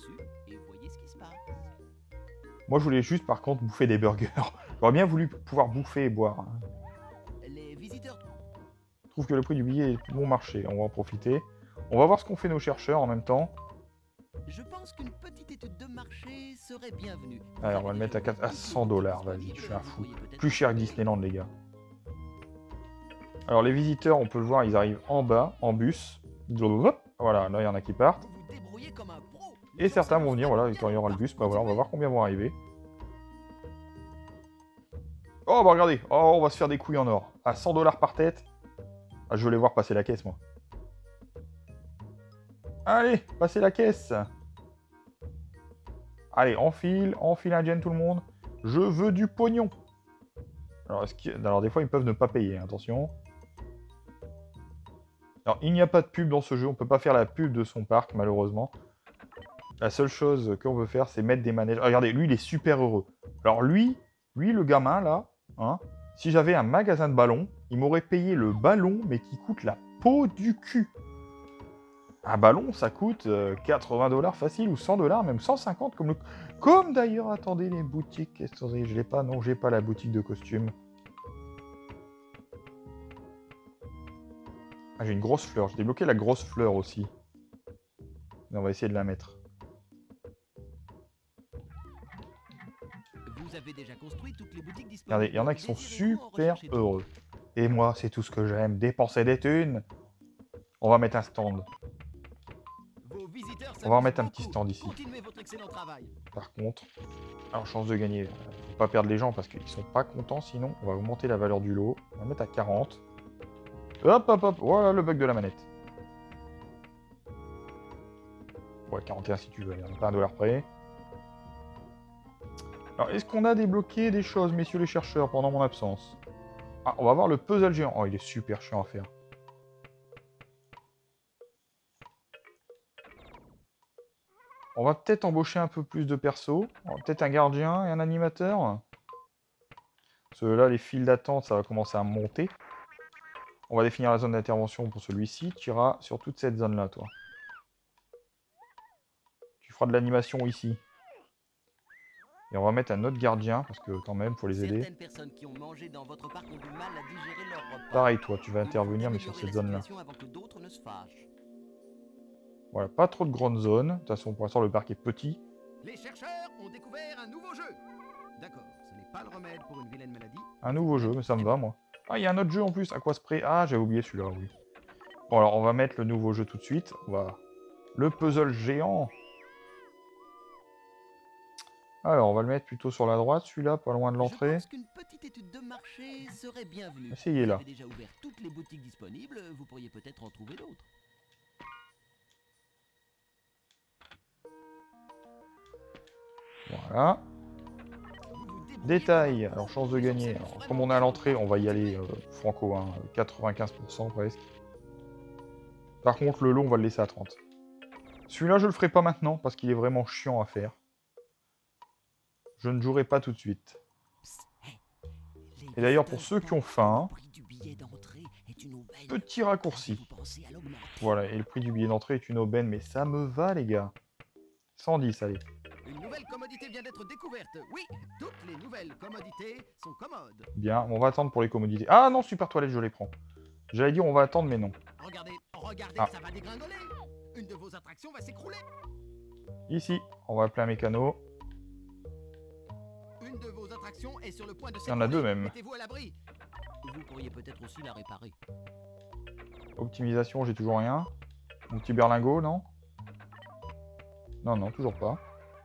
Moi, je voulais juste, par contre, bouffer des burgers. J'aurais bien voulu pouvoir bouffer et boire. Hein. Les visiteurs... Je trouve que le prix du billet est bon marché. On va en profiter. On va voir ce qu'ont fait nos chercheurs en même temps. Je pense qu'une petite étude de marché serait bienvenue. Alors, on va le mettre à, quatre... à cent dollars. Vas-y, je suis un fou. Plus cher que Disneyland, les gars. Alors, les visiteurs, on peut le voir, ils arrivent en bas, en bus. Voilà, là, il y en a qui partent. Vous vous débrouillez comme un pro. Et certains vont venir, voilà, quand il y aura le bus, bah voilà, on va voir combien vont arriver. Oh, bah regardez, oh, on va se faire des couilles en or. À cent dollars par tête. Ah, je veux les voir passer la caisse, moi. Allez, passez la caisse. Allez, enfile, enfile indien tout le monde. Je veux du pognon. Alors, est-ce qu'il... Alors des fois, ils peuvent ne pas payer, attention. Alors, il n'y a pas de pub dans ce jeu, on peut pas faire la pub de son parc, malheureusement. La seule chose qu'on veut faire, c'est mettre des manèges. Ah, regardez, lui, il est super heureux. Alors lui, lui, le gamin, là, hein, si j'avais un magasin de ballons, il m'aurait payé le ballon, mais qui coûte la peau du cul. Un ballon, ça coûte euh, quatre-vingts dollars facile, ou cent dollars, même cent cinquante, comme, le... comme d'ailleurs, attendez, les boutiques. Attendez, je l'ai pas, non, j'ai pas la boutique de costumes. Ah, j'ai une grosse fleur, j'ai débloqué la grosse fleur aussi. Mais on va essayer de la mettre. Vous avez déjà construit toutes les boutiques disponibles. Regardez, il y en a qui sont super heureux. Et moi, c'est tout ce que j'aime, dépenser des thunes. On va mettre un stand. On va remettre un petit stand ici. Par contre, alors chance de gagner, faut pas perdre les gens parce qu'ils sont pas contents sinon. On va augmenter la valeur du lot. On va mettre à quarante. Hop, hop, hop. Voilà le bug de la manette. Ouais, quarante et un si tu veux, il n'y a pas un dollar près. Alors, est-ce qu'on a débloqué des choses, messieurs les chercheurs, pendant mon absence? Ah, on va voir le puzzle géant. Oh, il est super chiant à faire. On va peut-être embaucher un peu plus de persos. Peut-être un gardien et un animateur. Parce que là, les files d'attente, ça va commencer à monter. On va définir la zone d'intervention pour celui-ci. Tu iras sur toute cette zone-là, toi. Tu feras de l'animation ici. Et on va mettre un autre gardien, parce que quand même, il faut les aider. Qui ont mangé dans votre parc ont du mal à digérer leur repas. Pareil, toi, tu vas intervenir, mais sur cette zone-là. Voilà, pas trop de grandes zones. De toute façon, pour l'instant, le parc est petit. Les chercheurs ont découvert un nouveau jeu. D'accord, ce n'est pas le remède pour une vilaine maladie. Un nouveau jeu, mais ça me va, moi. Ah, il y a un autre jeu en plus, Aquaspray. Ah, j'avais oublié celui-là, oui. Bon, alors, on va mettre le nouveau jeu tout de suite. On va... Le puzzle géant. Alors, on va le mettre plutôt sur la droite, celui-là, pas loin de l'entrée. Je pense qu'une petite étude de marché serait bienvenue. Essayez là. Vous avez déjà ouvert toutes les boutiques disponibles, vous pourriez peut-être en trouver d'autres. Voilà. Détail, alors chance de gagner. Alors, comme on est à l'entrée, on va y aller euh, franco, hein, quatre-vingt-quinze pour cent presque. Par contre, le lot, on va le laisser à trente. Celui-là, je le ferai pas maintenant, parce qu'il est vraiment chiant à faire. Je ne jouerai pas tout de suite. Et d'ailleurs, pour ceux qui ont faim, petit raccourci. Voilà, et le prix du billet d'entrée est une aubaine, mais ça me va, les gars. cent dix, allez. Une nouvelle commodité vient d'être découverte. Oui, toutes les nouvelles commodités sont commodes. Bien, on va attendre pour les commodités. Ah non, super toilette, je les prends. J'allais dire on va attendre, mais non. Regardez, regardez, ah. Ça va dégringoler. Une de vos attractions va s'écrouler. Ici, on va appeler un mécano. Une de vos attractions est sur le point de s'écrouler. Il y en a deux même. Mettez-vous à l'abri. Vous pourriez peut-être aussi la réparer. Optimisation, j'ai toujours rien. Mon petit berlingot, non? Non, non, toujours pas.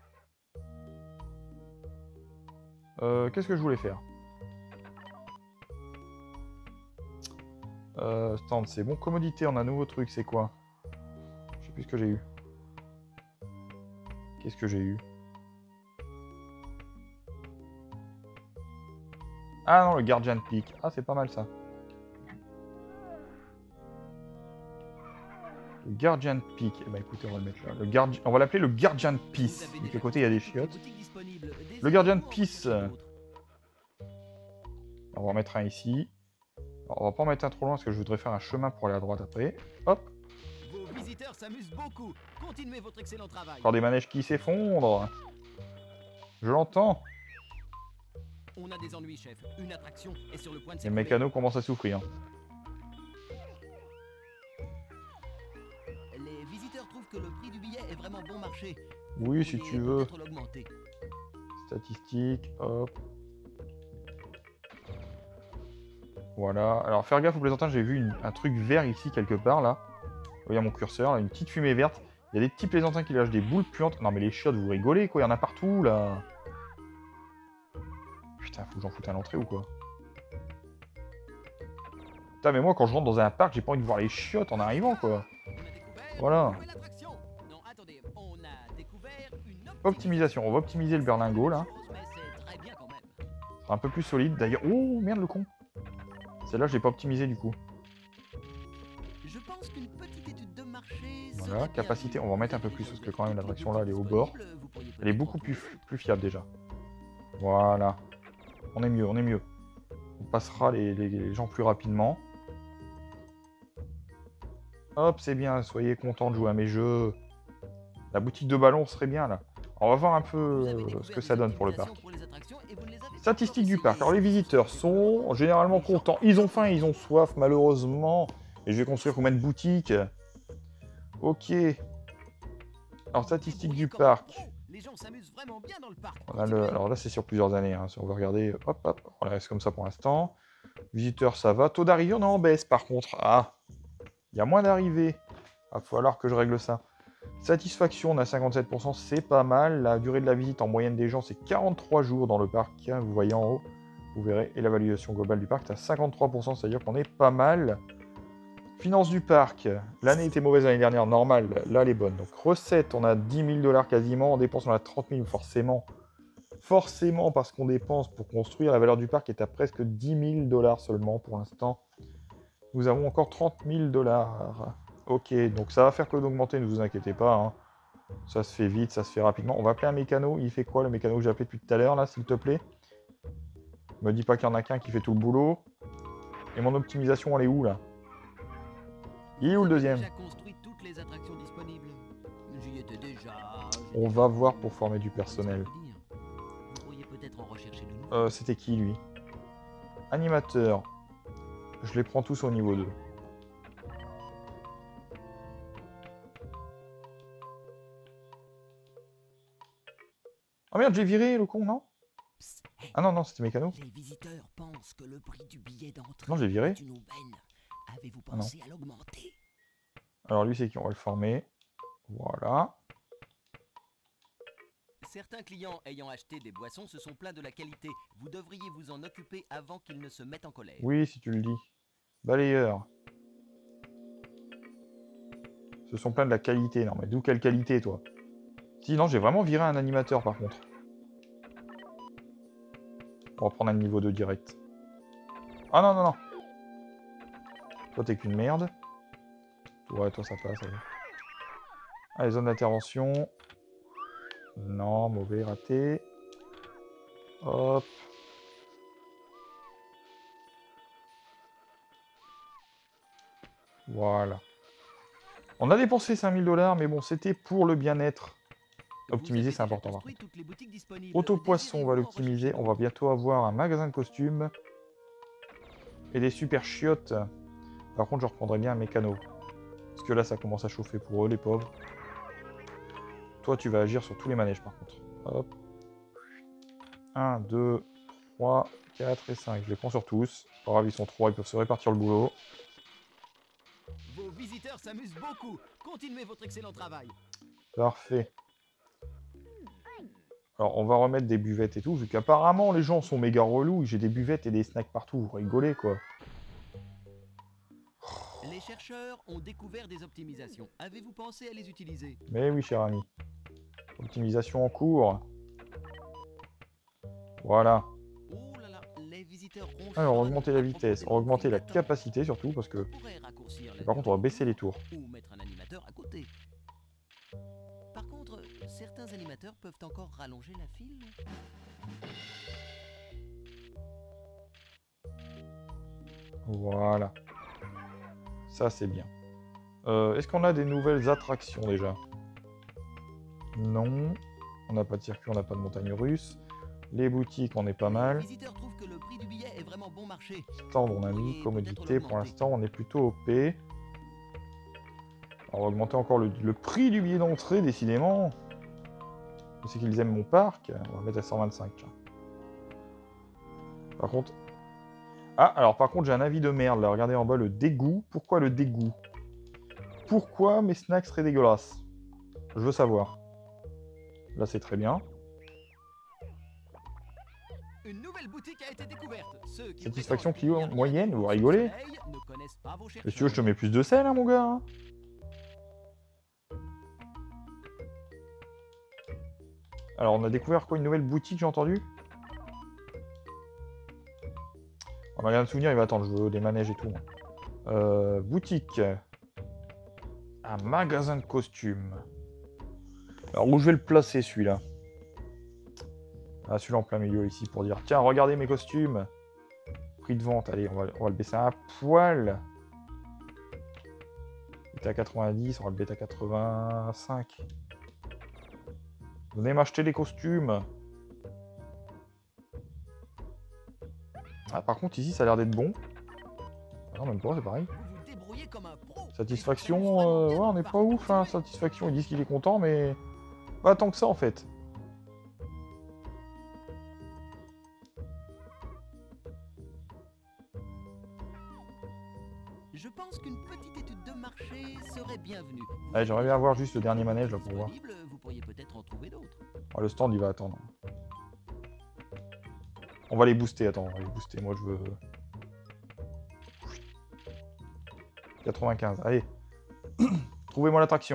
Euh, Qu'est-ce que je voulais faire? euh, Stand, c'est bon. Commodité, on a un nouveau truc, c'est quoi? Je sais plus ce que j'ai eu. Qu'est-ce que j'ai eu? Ah non, le Guardian Peak. Ah, c'est pas mal ça. Le Guardian Peak. Eh ben écoutez, on va le mettre là. Le Guardi... On va l'appeler le Guardian Peace. De quel côté il y a des chiottes. Le Guardian Peace. On va en mettre un ici. Alors, on va pas en mettre un trop loin parce que je voudrais faire un chemin pour aller à droite après. Hop. Vos visiteurs s'amusent beaucoup. Continuez votre excellent travail. Encore des manèges qui s'effondrent. Je l'entends. On a des ennuis, chef. Une attraction est sur le point de Les mécanos commencent à souffrir. Les visiteurs trouvent que le prix du billet est vraiment bon marché. Oui, si tu veux. Statistiques, hop. Voilà. Alors, faire gaffe aux plaisantins, j'ai vu une, un truc vert ici, quelque part, là. Il y a mon curseur, là, une petite fumée verte. Il y a des petits plaisantins qui lâchent des boules puantes. Non mais les chiottes, vous rigolez quoi, il y en a partout là. Putain, faut que j'en foute à l'entrée ou quoi? Putain, mais moi quand je rentre dans un parc, j'ai pas envie de voir les chiottes en arrivant quoi. Voilà. Optimisation, on va optimiser le berlingot là. Ce sera un peu plus solide d'ailleurs. Oh merde le con. Celle-là je l'ai pas optimisé du coup. Je pense qu'une petite étude de marché. Voilà, capacité, on va en mettre un peu plus parce que quand même l'attraction là elle est au bord. Elle est beaucoup plus, plus fiable déjà. Voilà. On est mieux, on est mieux. On passera les, les, les gens plus rapidement. Hop, c'est bien, soyez contents de jouer à mes jeux. La boutique de ballon serait bien là. Alors, on va voir un peu euh, ce que ça donne pour le parc. Statistiques du parc. Alors les visiteurs sont généralement contents. Ils ont faim, ils ont soif malheureusement. Et je vais construire combien de boutiques? Ok. Alors statistiques du parc. On a le... Alors là c'est sur plusieurs années. Hein. Si on veut regarder, hop hop, on reste comme ça pour l'instant. Visiteurs ça va. Taux d'arrivée on est en baisse par contre. Ah, il y a moins d'arrivées. Il va falloir que je règle ça. Satisfaction, on a cinquante-sept pour cent, c'est pas mal. La durée de la visite en moyenne des gens, c'est quarante-trois jours dans le parc. Vous voyez en haut, vous verrez. Et l'évaluation globale du parc, c'est à cinquante-trois pour cent, c'est-à-dire qu'on est pas mal. Finances du parc, l'année était mauvaise l'année dernière, normal, là elle est bonne. Donc recettes, on a dix mille dollars quasiment, en dépenses, on a trente mille forcément. Forcément, parce qu'on dépense pour construire, la valeur du parc est à presque dix mille dollars seulement pour l'instant. Nous avons encore trente mille dollars. Ok, donc ça va faire que d'augmenter, ne vous inquiétez pas. Hein. Ça se fait vite, ça se fait rapidement. On va appeler un mécano. Il fait quoi le mécano que j'ai appelé depuis tout à l'heure, là, s'il te plaît? Me dis pas qu'il y en a qu'un qui fait tout le boulot. Et mon optimisation, elle est où, là? Il est où le deuxième? On va voir pour former du personnel. Euh, C'était qui, lui? Animateur. Je les prends tous au niveau deux. Oh merde, j'ai viré le con, non? Ah non, non, c'était mécano. Les visiteurs pensent que le prix du billet d'entrée non, j'ai viré. est une aubaine. Avez-vous pensé ah à l'augmenter? Alors lui, c'est qui? On va le former. Voilà. Certains clients ayant acheté des boissons se sont plaints de la qualité. Vous devriez vous en occuper avant qu'ils ne se mettent en colère. Oui, si tu le dis. Balayeur. Se sont plaints de la qualité. Non, mais d'où quelle qualité, toi? Si, non, j'ai vraiment viré un animateur, par contre. On va prendre un niveau deux direct. Ah non, non, non. Toi, t'es qu'une merde. Ouais, toi, ça passe. Allez, allez zone d'intervention. Non, mauvais, raté. Hop. Voilà. On a dépensé cinq mille dollars, mais bon, c'était pour le bien-être. Optimiser, c'est important. Auto-poisson, on va l'optimiser. On va bientôt avoir un magasin de costumes. Et des super chiottes. Par contre, je reprendrai bien un mécano. Parce que là, ça commence à chauffer pour eux, les pauvres. Toi, tu vas agir sur tous les manèges, par contre. Hop. un, deux, trois, quatre et cinq. Je les prends sur tous. Pas grave, ils sont trois, ils peuvent se répartir le boulot. Vos visiteurs s'amusent beaucoup. Continuez votre excellent travail. Parfait. Alors, on va remettre des buvettes et tout, vu qu'apparemment, les gens sont méga relous. J'ai des buvettes et des snacks partout. Vous rigolez, quoi. Les chercheurs ont découvert des optimisations. Avez-vous pensé à les utiliser? Mais oui, cher ami. Optimisation en cours. Voilà. Oh là là, les visiteurs ont alors, augmenter la vitesse, augmenter la capacité surtout, parce que... Et par contre, on va baisser les tours. Ou mettre un animateur à côté. Par contre, certains animateurs peuvent encore rallonger la file. Voilà. Ça, c'est bien. Euh, Est-ce qu'on a des nouvelles attractions, déjà? Non. On n'a pas de circuit, on n'a pas de montagne russe. Les boutiques, on est pas mal. Les visiteurs trouvent que le prix du billet est vraiment bon marché. Stand, on a mis. Commodité, pour l'instant, on est plutôt O P. On va augmenter encore le, le prix du billet d'entrée, décidément. C'est qu'ils aiment mon parc. On va mettre à cent vingt-cinq. Tiens. Par contre... Ah, alors par contre, j'ai un avis de merde, là. Regardez en bas, le dégoût. Pourquoi le dégoût? Pourquoi mes snacks seraient dégueulasses? Je veux savoir. Là, c'est très bien. Une nouvelle boutique a été découverte. Ceux qui Satisfaction prétendent client qu'il n'y a moyenne, rien vous de rigolez? soleil ne connaissent pas vos Mais si tu veux, je te chercheurs. mets plus de sel, hein, mon gars. Hein. Alors, on a découvert quoi? Une nouvelle boutique, j'ai entendu? On a rien de souvenir, il va attendre, je veux des manèges et tout. Moi. Euh, boutique. Un magasin de costumes. Alors, où je vais le placer, celui-là? Ah, celui-là en plein milieu, ici, pour dire, tiens, regardez mes costumes. Prix de vente, allez, on va, on va le baisser un poil. Il était à quatre-vingt-dix, on va le baisser à quatre-vingt-cinq. Venez m'acheter des costumes. Ah, par contre, ici, ça a l'air d'être bon. Ah, non, même pas, c'est pareil. Vous vous débrouillez comme un pro. Satisfaction, euh, ouais, on n'est pas ouf, hein. Satisfaction, ils disent qu'il est content, mais pas tant que ça, en fait. Je pense qu'une petite étude de marché serait bienvenue. Vous Allez, j'aimerais bien avez avoir juste le dernier manège, là, pour voir. disponible, vous pourriez peut-être en trouver d'autres. Ah, le stand, il va attendre. On va les booster, attends, on va les booster. Moi, je veux... quatre-vingt-quinze, allez. Trouvez-moi l'attraction.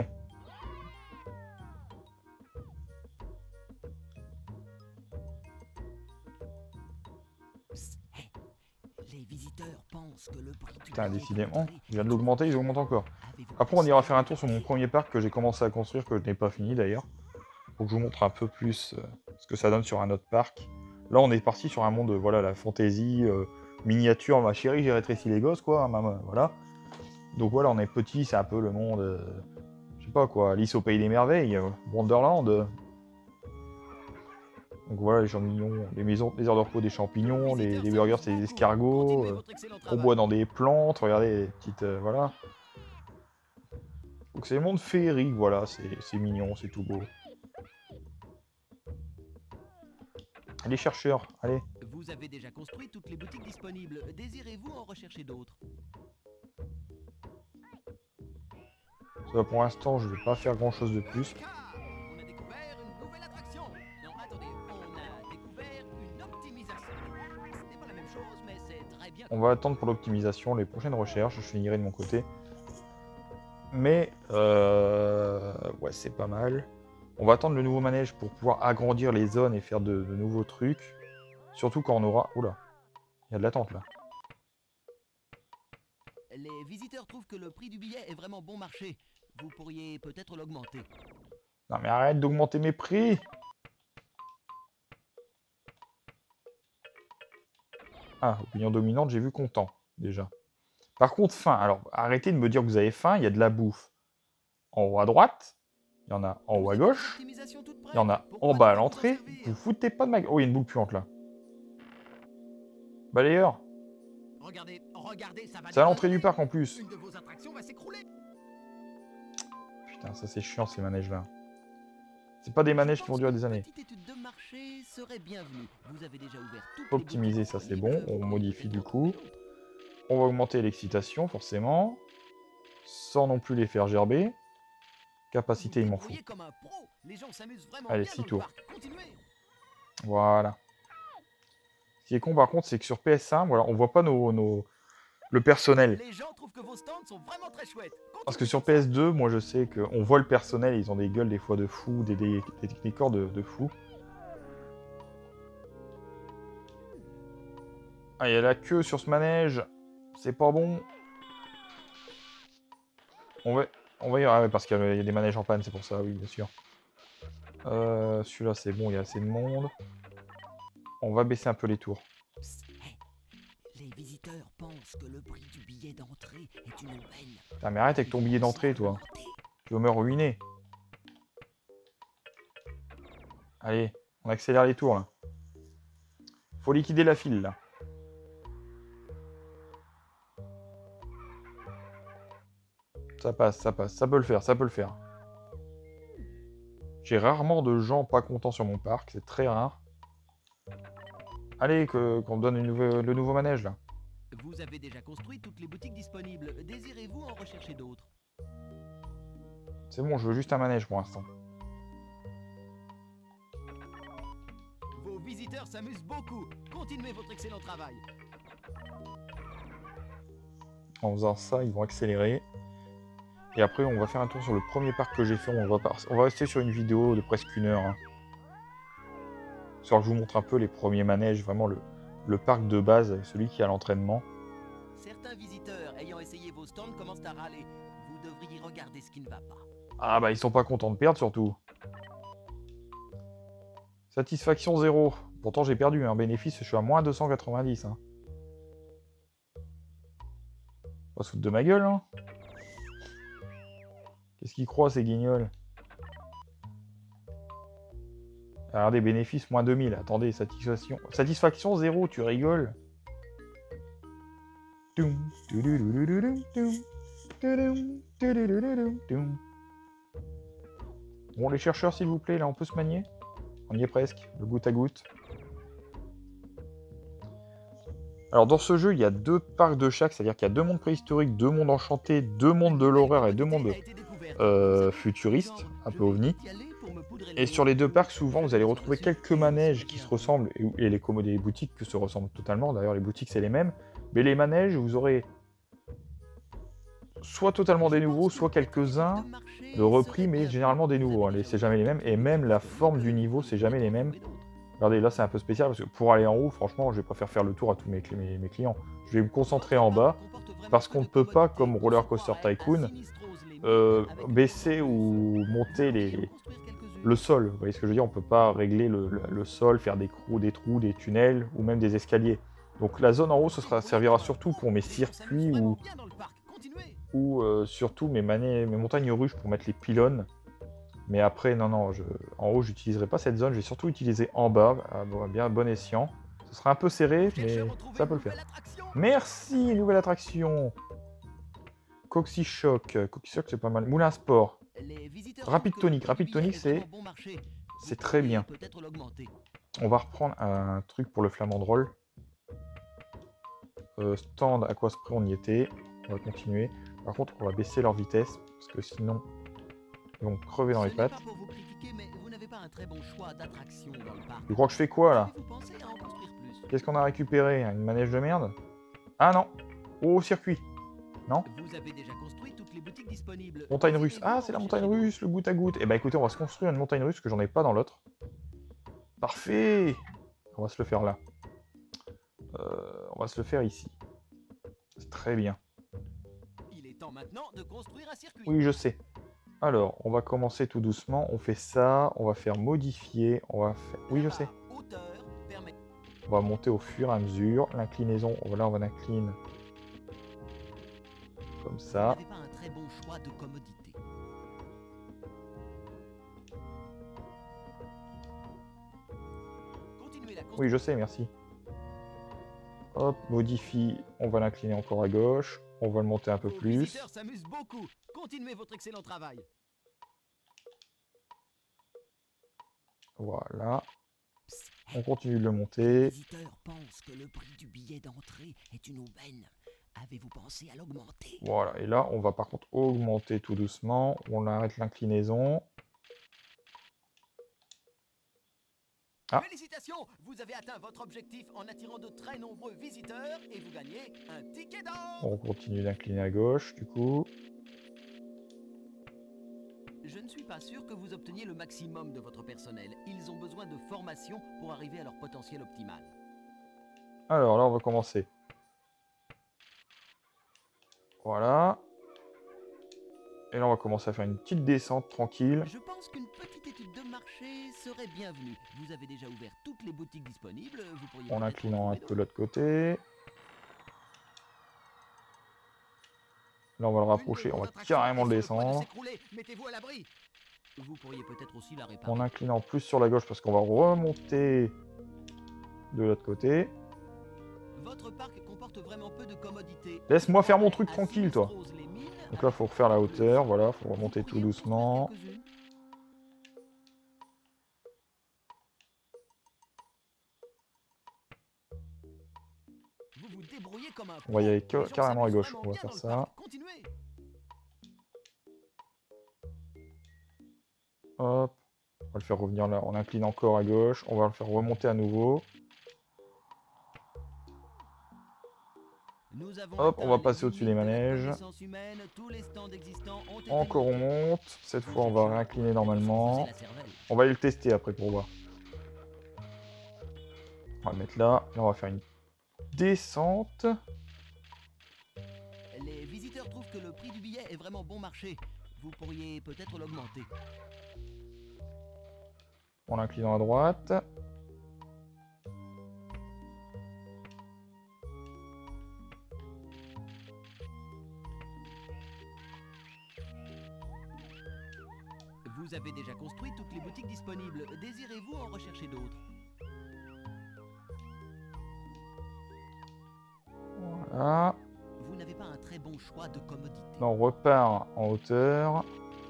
Psst, hey, les visiteurs pensent que le prix du Putain, billet décidément, d'entrée je viens de est l'augmenter, une ils augmentent encore. Avez-vous Après, on ira pensé faire à un tour sur mon premier parc que j'ai commencé à construire, que je n'ai pas fini d'ailleurs. Faut que je vous montre un peu plus euh, ce que ça donne sur un autre parc. Là, on est parti sur un monde, euh, voilà, la fantaisie, euh, miniature. Ma chérie, j'ai rétréci les gosses, quoi. Maman, voilà. Donc voilà, on est petit, c'est un peu le monde, euh, je sais pas quoi, Alice au pays des merveilles, euh, Wonderland. euh. Donc voilà, les champignons, les maisons, les heures de repos des champignons, les, les burgers, c'est des escargots. euh, on boit dans des plantes, regardez les petites, euh, voilà. Donc c'est le monde féerique, voilà, c'est mignon, c'est tout beau. Les chercheurs, allez. Vous avez déjà construit toutes les boutiques disponibles. Désirez-vous en rechercher d'autres? Ça, pour l'instant, je vais pas faire grand chose de plus. On a découvert une nouvelle attraction. Non, attendez, on a découvert une optimisation. Ce n'est pas la même chose, mais c'est très bien. On va attendre pour l'optimisation, les prochaines recherches, je finirai de mon côté. Mais, euh... ouais, c'est pas mal. On va attendre le nouveau manège pour pouvoir agrandir les zones et faire de, de nouveaux trucs. Surtout quand on aura... Oula, il y a de l'attente là. Les visiteurs trouvent que le prix du billet est vraiment bon marché. Vous pourriez peut-être l'augmenter. Non mais arrête d'augmenter mes prix. Ah, opinion dominante, j'ai vu content, déjà. Par contre, faim. Alors, arrêtez de me dire que vous avez faim, il y a de la bouffe. En haut à droite, il y en a en haut à gauche, il y en a en bas à l'entrée. Vous foutez pas de ma... Oh, il y a une boule puante là. Balayeur. Regardez, regardez, ça va. C'est à l'entrée du parc en plus. Une de vos attractions va s'écrouler. Putain, ça c'est chiant ces manèges là. C'est pas des manèges qui vont durer des années. Une petite étude de marché serait bienvenue. Vous avez déjà ouvert toutes Optimiser, ça c'est bon. On modifie du coup. On va augmenter l'excitation forcément. Sans non plus les faire gerber. Capacité, il m'en fout. Allez, six tours. Voilà. Ce qui est con par contre, c'est que sur P S un, voilà, on voit pas nos, nos... le personnel. Les gens trouvent que vos stands sont vraiment très chouettes. Parce que sur P S deux, moi je sais qu'on voit le personnel, ils ont des gueules des fois de fou, des, des, des techniqueurs de, de fou. Ah, il y a la queue sur ce manège. C'est pas bon. On va, on va y... Ah ouais, parce qu'il y, y a des manèges en panne, c'est pour ça, oui, bien sûr. Euh, Celui-là, c'est bon, il y a assez de monde. On va baisser un peu les tours. Psst, hey. Les visiteurs pensent que le prix du billet d'entrée est une aubaine. Ah, mais arrête avec ton billet d'entrée, toi. Tu veux me ruiner. Allez, on accélère les tours, là. Faut liquider la file, là. Ça passe, ça passe. Ça peut le faire, ça peut le faire. J'ai rarement de gens pas contents sur mon parc. C'est très rare. Allez, qu'on me donne une nouveau, le nouveau manège, là. Vous avez déjà construit toutes les boutiques disponibles. Désirez-vous en rechercher d'autres? C'est bon, je veux juste un manège pour l'instant. Vos visiteurs s'amusent beaucoup. Continuez votre excellent travail. En faisant ça, ils vont accélérer. Et après, on va faire un tour sur le premier parc que j'ai fait. On va, par... on va rester sur une vidéo de presque une heure. Hein. Histoire que je vous montre un peu les premiers manèges, vraiment le, le parc de base, celui qui a l'entraînement. Certains visiteurs ayant essayé vos stands commencent à râler. Vous devriez regarder ce qui ne va pas. Ah bah ils sont pas contents de perdre surtout. Satisfaction zéro. Pourtant j'ai perdu un hein. Bénéfice, je suis à moins deux cent quatre-vingt-dix. Hein. On va se foutre de ma gueule. Hein. Qu'est-ce qu'ils croient ces guignols? Regardez, bénéfice moins deux mille. Attendez, satisfaction. Satisfaction zéro, tu rigoles. Bon, les chercheurs, s'il vous plaît, là, on peut se manier? On y est presque, le goutte à goutte. Alors, dans ce jeu, il y a deux parcs de chaque, c'est-à-dire qu'il y a deux mondes préhistoriques, deux mondes enchantés, deux mondes de l'horreur et deux mondes euh, futuristes, un peu ovni. Et sur les deux parcs, souvent, vous allez retrouver quelques manèges qui se ressemblent, et, et les, les boutiques qui se ressemblent totalement. D'ailleurs, les boutiques, c'est les mêmes. Mais les manèges, vous aurez soit totalement des nouveaux, soit quelques-uns de repris, mais généralement des nouveaux. Hein. C'est jamais les mêmes. Et même la forme du niveau, c'est jamais les mêmes. Regardez, là, c'est un peu spécial, parce que pour aller en haut, franchement, je vais préférer faire le tour à tous mes, mes, mes clients. Je vais me concentrer en bas, parce qu'on ne peut pas, comme Roller Coaster Tycoon, euh, baisser ou monter les... le sol, vous voyez ce que je veux dire, on peut pas régler le, le, le sol, faire des, crous, des trous, des tunnels ou même des escaliers. Donc la zone en haut, ce sera, servira surtout pour mes circuits ou, ou euh, surtout mes, manées, mes montagnes russes pour mettre les pylônes. Mais après, non, non, je, en haut, j'utiliserai pas cette zone, je vais surtout utiliser en bas, à bien bon escient. Ce sera un peu serré, mais ça peut le faire. Merci, nouvelle attraction. Coxy Shock, Coxy Shock c'est pas mal. Moulin Sport. Rapide Tonic, Rapide Tonic c'est c'est très bien. On va reprendre un truc pour le flamand drôle. Euh, stand Aquaspray, on y était. On va continuer. Par contre, on va baisser leur vitesse parce que sinon ils vont crever dans les pattes. Tu crois que je fais quoi là? Qu'est-ce qu'on a récupéré? Une manège de merde? Ah non. Oh, circuit. Non? Vous avez déjà construit toutes les boutiques disponibles. Montagne russe. Ah, c'est la montagne russe, le goutte à goutte. Eh ben écoutez, on va se construire une montagne russe, parce que j'en ai pas dans l'autre. Parfait! On va se le faire là. Euh, on va se le faire ici. C'est très bien. Il est temps maintenant de construire un circuit. Oui, je sais. Alors, on va commencer tout doucement. On fait ça. On va faire modifier. On va faire... Oui, je sais. On va monter au fur et à mesure. L'inclinaison, voilà, on va l'incliner. Comme ça. Vous n'avez pas un très bon choix de commodité. Oui, je sais, merci. Hop, modifie. On va l'incliner encore à gauche. On va le monter un peu Vos plus. visiteurs s'amusent beaucoup. Continuez votre excellent travail. Voilà. On continue de le Les monter. visiteurs pensent que le prix du billet d'entrée est une aubaine. Avez-vous pensé à l'augmenter? Voilà, et là, on va par contre augmenter tout doucement. On arrête l'inclinaison. Ah. Félicitations, vous avez atteint votre objectif en attirant de très nombreux visiteurs et vous gagnez un ticket d'or. On continue d'incliner à gauche, du coup. Je ne suis pas sûr que vous obteniez le maximum de votre personnel. Ils ont besoin de formation pour arriver à leur potentiel optimal. Alors là, on va commencer. Voilà. Et là, on va commencer à faire une petite descente tranquille. Je pense qu'une petite étude de marché serait bienvenue. Vous avez déjà ouvert toutes les boutiques disponibles. Vous pourriez En inclinant un peu l'autre côté. Là, on va le rapprocher. On va carrément le descendre. Mettez-vous à l'abri. Vous pourriez peut-être aussi la réparer. En inclinant plus sur la gauche parce qu'on va remonter de l'autre côté. Votre parc comporte vraiment peu de commodités. Laisse-moi faire mon truc tranquille, toi. Donc là, il faut refaire la hauteur. Voilà, il faut remonter tout doucement. Vous vous débrouillez comme un On va y aller carrément à gauche. On va faire ça. faire revenir là. On incline encore à gauche. On va le faire remonter à nouveau. Nous avons Hop, on va atteint passer les au-dessus des limites de la manèges. connaissance humaine. Tous les stands existants ont été Encore on montés. monte. Cette Vous fois, on cherchez va à réincliner peut-être se normalement. creuser la cervelle. On va aller le tester après pour voir. On va le mettre là. Là, on va faire une descente. Les visiteurs trouvent que le prix du billet est vraiment bon marché. Vous pourriez peut-être l'augmenter. En inclinant à droite. Vous avez déjà construit toutes les boutiques disponibles. Désirez-vous en rechercher d'autres? Voilà. Vous n'avez pas un très bon choix de commodité. Là, on repart en hauteur.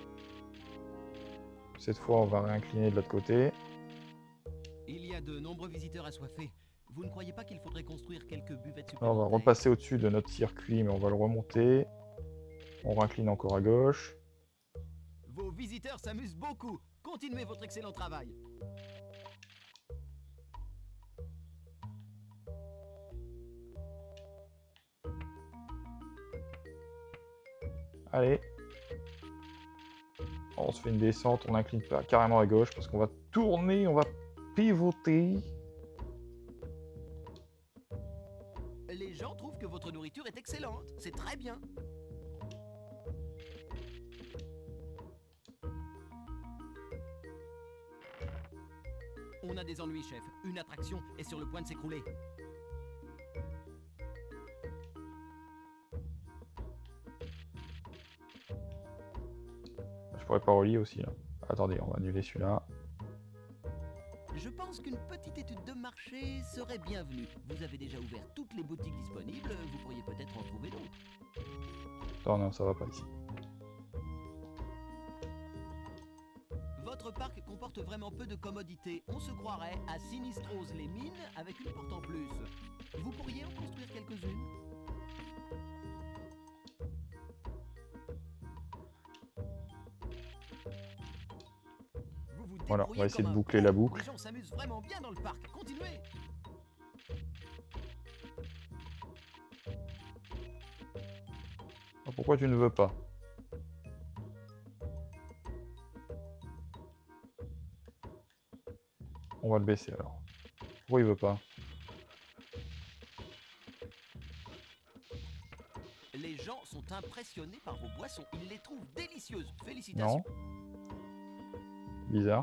Cette fois, on va réincliner de l'autre côté. Il y a de nombreux visiteurs assoiffés. Vous ne croyez pas qu'il faudrait construire quelques buvettes Là, on va supplémentaires? repasser au-dessus de notre circuit, mais on va le remonter. On réincline encore à gauche. Vos visiteurs s'amusent beaucoup. Continuez votre excellent travail. Allez. On se fait une descente, on incline pas carrément à gauche parce qu'on va tourner, on va pivoter. Les gens trouvent que votre nourriture est excellente. C'est très bien. On a des ennuis, chef. Une attraction est sur le point de s'écrouler. Je pourrais pas relier aussi là. Attendez, on va annuler celui-là. Je pense qu'une petite étude de marché serait bienvenue. Vous avez déjà ouvert toutes les boutiques disponibles, vous pourriez peut-être en trouver d'autres. Non, non, ça va pas ici. Votre parc comporte vraiment peu de commodités. On se croirait à Sinistros les mines avec une porte en plus. Vous pourriez en construire quelques-unes. Vous vous Voilà, on va débrouillez essayer comme de un boucler pro. la boucle. Les gens s'amusent vraiment bien dans le parc. Continuez. Ah, pourquoi tu ne veux pas? On va le baisser alors. Pourquoi il veut pas? Les gens sont impressionnés par vos boissons. Ils les trouvent délicieuses. Félicitations. Non. Bizarre.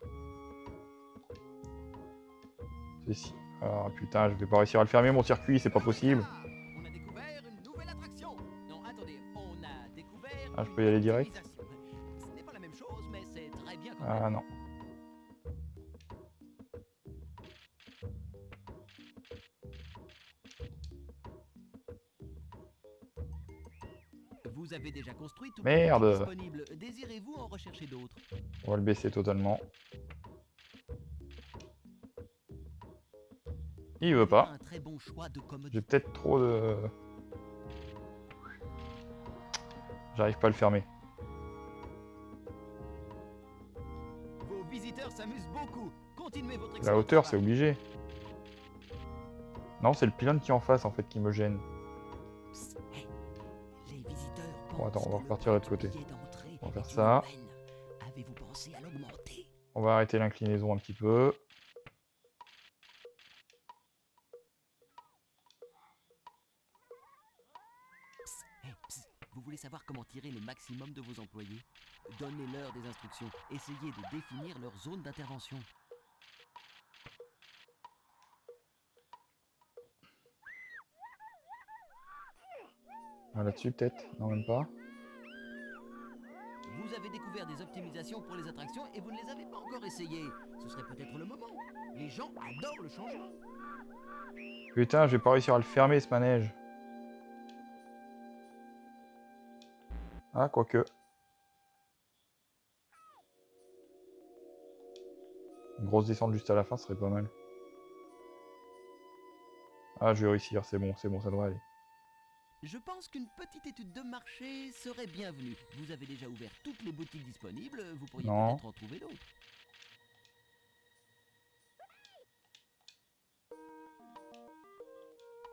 C'est si. Ah putain, je vais pas réussir à le fermer mon circuit, c'est pas possible. Ah, on a découvert une nouvelle attraction. Non, attendez, on a découvert. Ah, je une peux y aller direct? optimisation. Ce n'est pas la même chose, mais c'est très bien quand Ah même. non. Vous avez déjà construit toutes Merde. les boutiques disponibles. Désirez-vous en rechercher d'autres? On va le baisser totalement. Il veut pas. Un très bon choix de J'ai commodité. peut-être trop de... J'arrive pas à le fermer. Vos visiteurs s'amusent beaucoup. Continuez votre La excellent hauteur, c'est travail. obligé. Non, c'est le pylône qui est en face en fait qui me gêne. Psst, hey. Les visiteurs Bon, attends, pensent on va que repartir le de l'autre côté. billet d'entrée On va faire est ça. une aubaine. Avez-vous pensé à l'augmenter? On va arrêter l'inclinaison un petit peu. Psst, hey, psst. Vous voulez savoir comment tirer le maximum de vos employés? Donnez-leur des instructions. Essayez de définir leur zone d'intervention. Ah, là-dessus peut-être? Non, même pas. Vous avez découvert des optimisations pour les attractions et vous ne les avez pas encore essayées. Ce serait peut-être le moment. Les gens adorent le changement. Putain, je vais pas réussir à le fermer ce manège. Ah, quoique. Une grosse descente juste à la fin, ce serait pas mal. Ah, je vais réussir, c'est bon, c'est bon, ça devrait aller. Je pense qu'une petite étude de marché serait bienvenue. Vous avez déjà ouvert toutes les boutiques disponibles, vous pourriez Non. peut-être en trouver d'autres.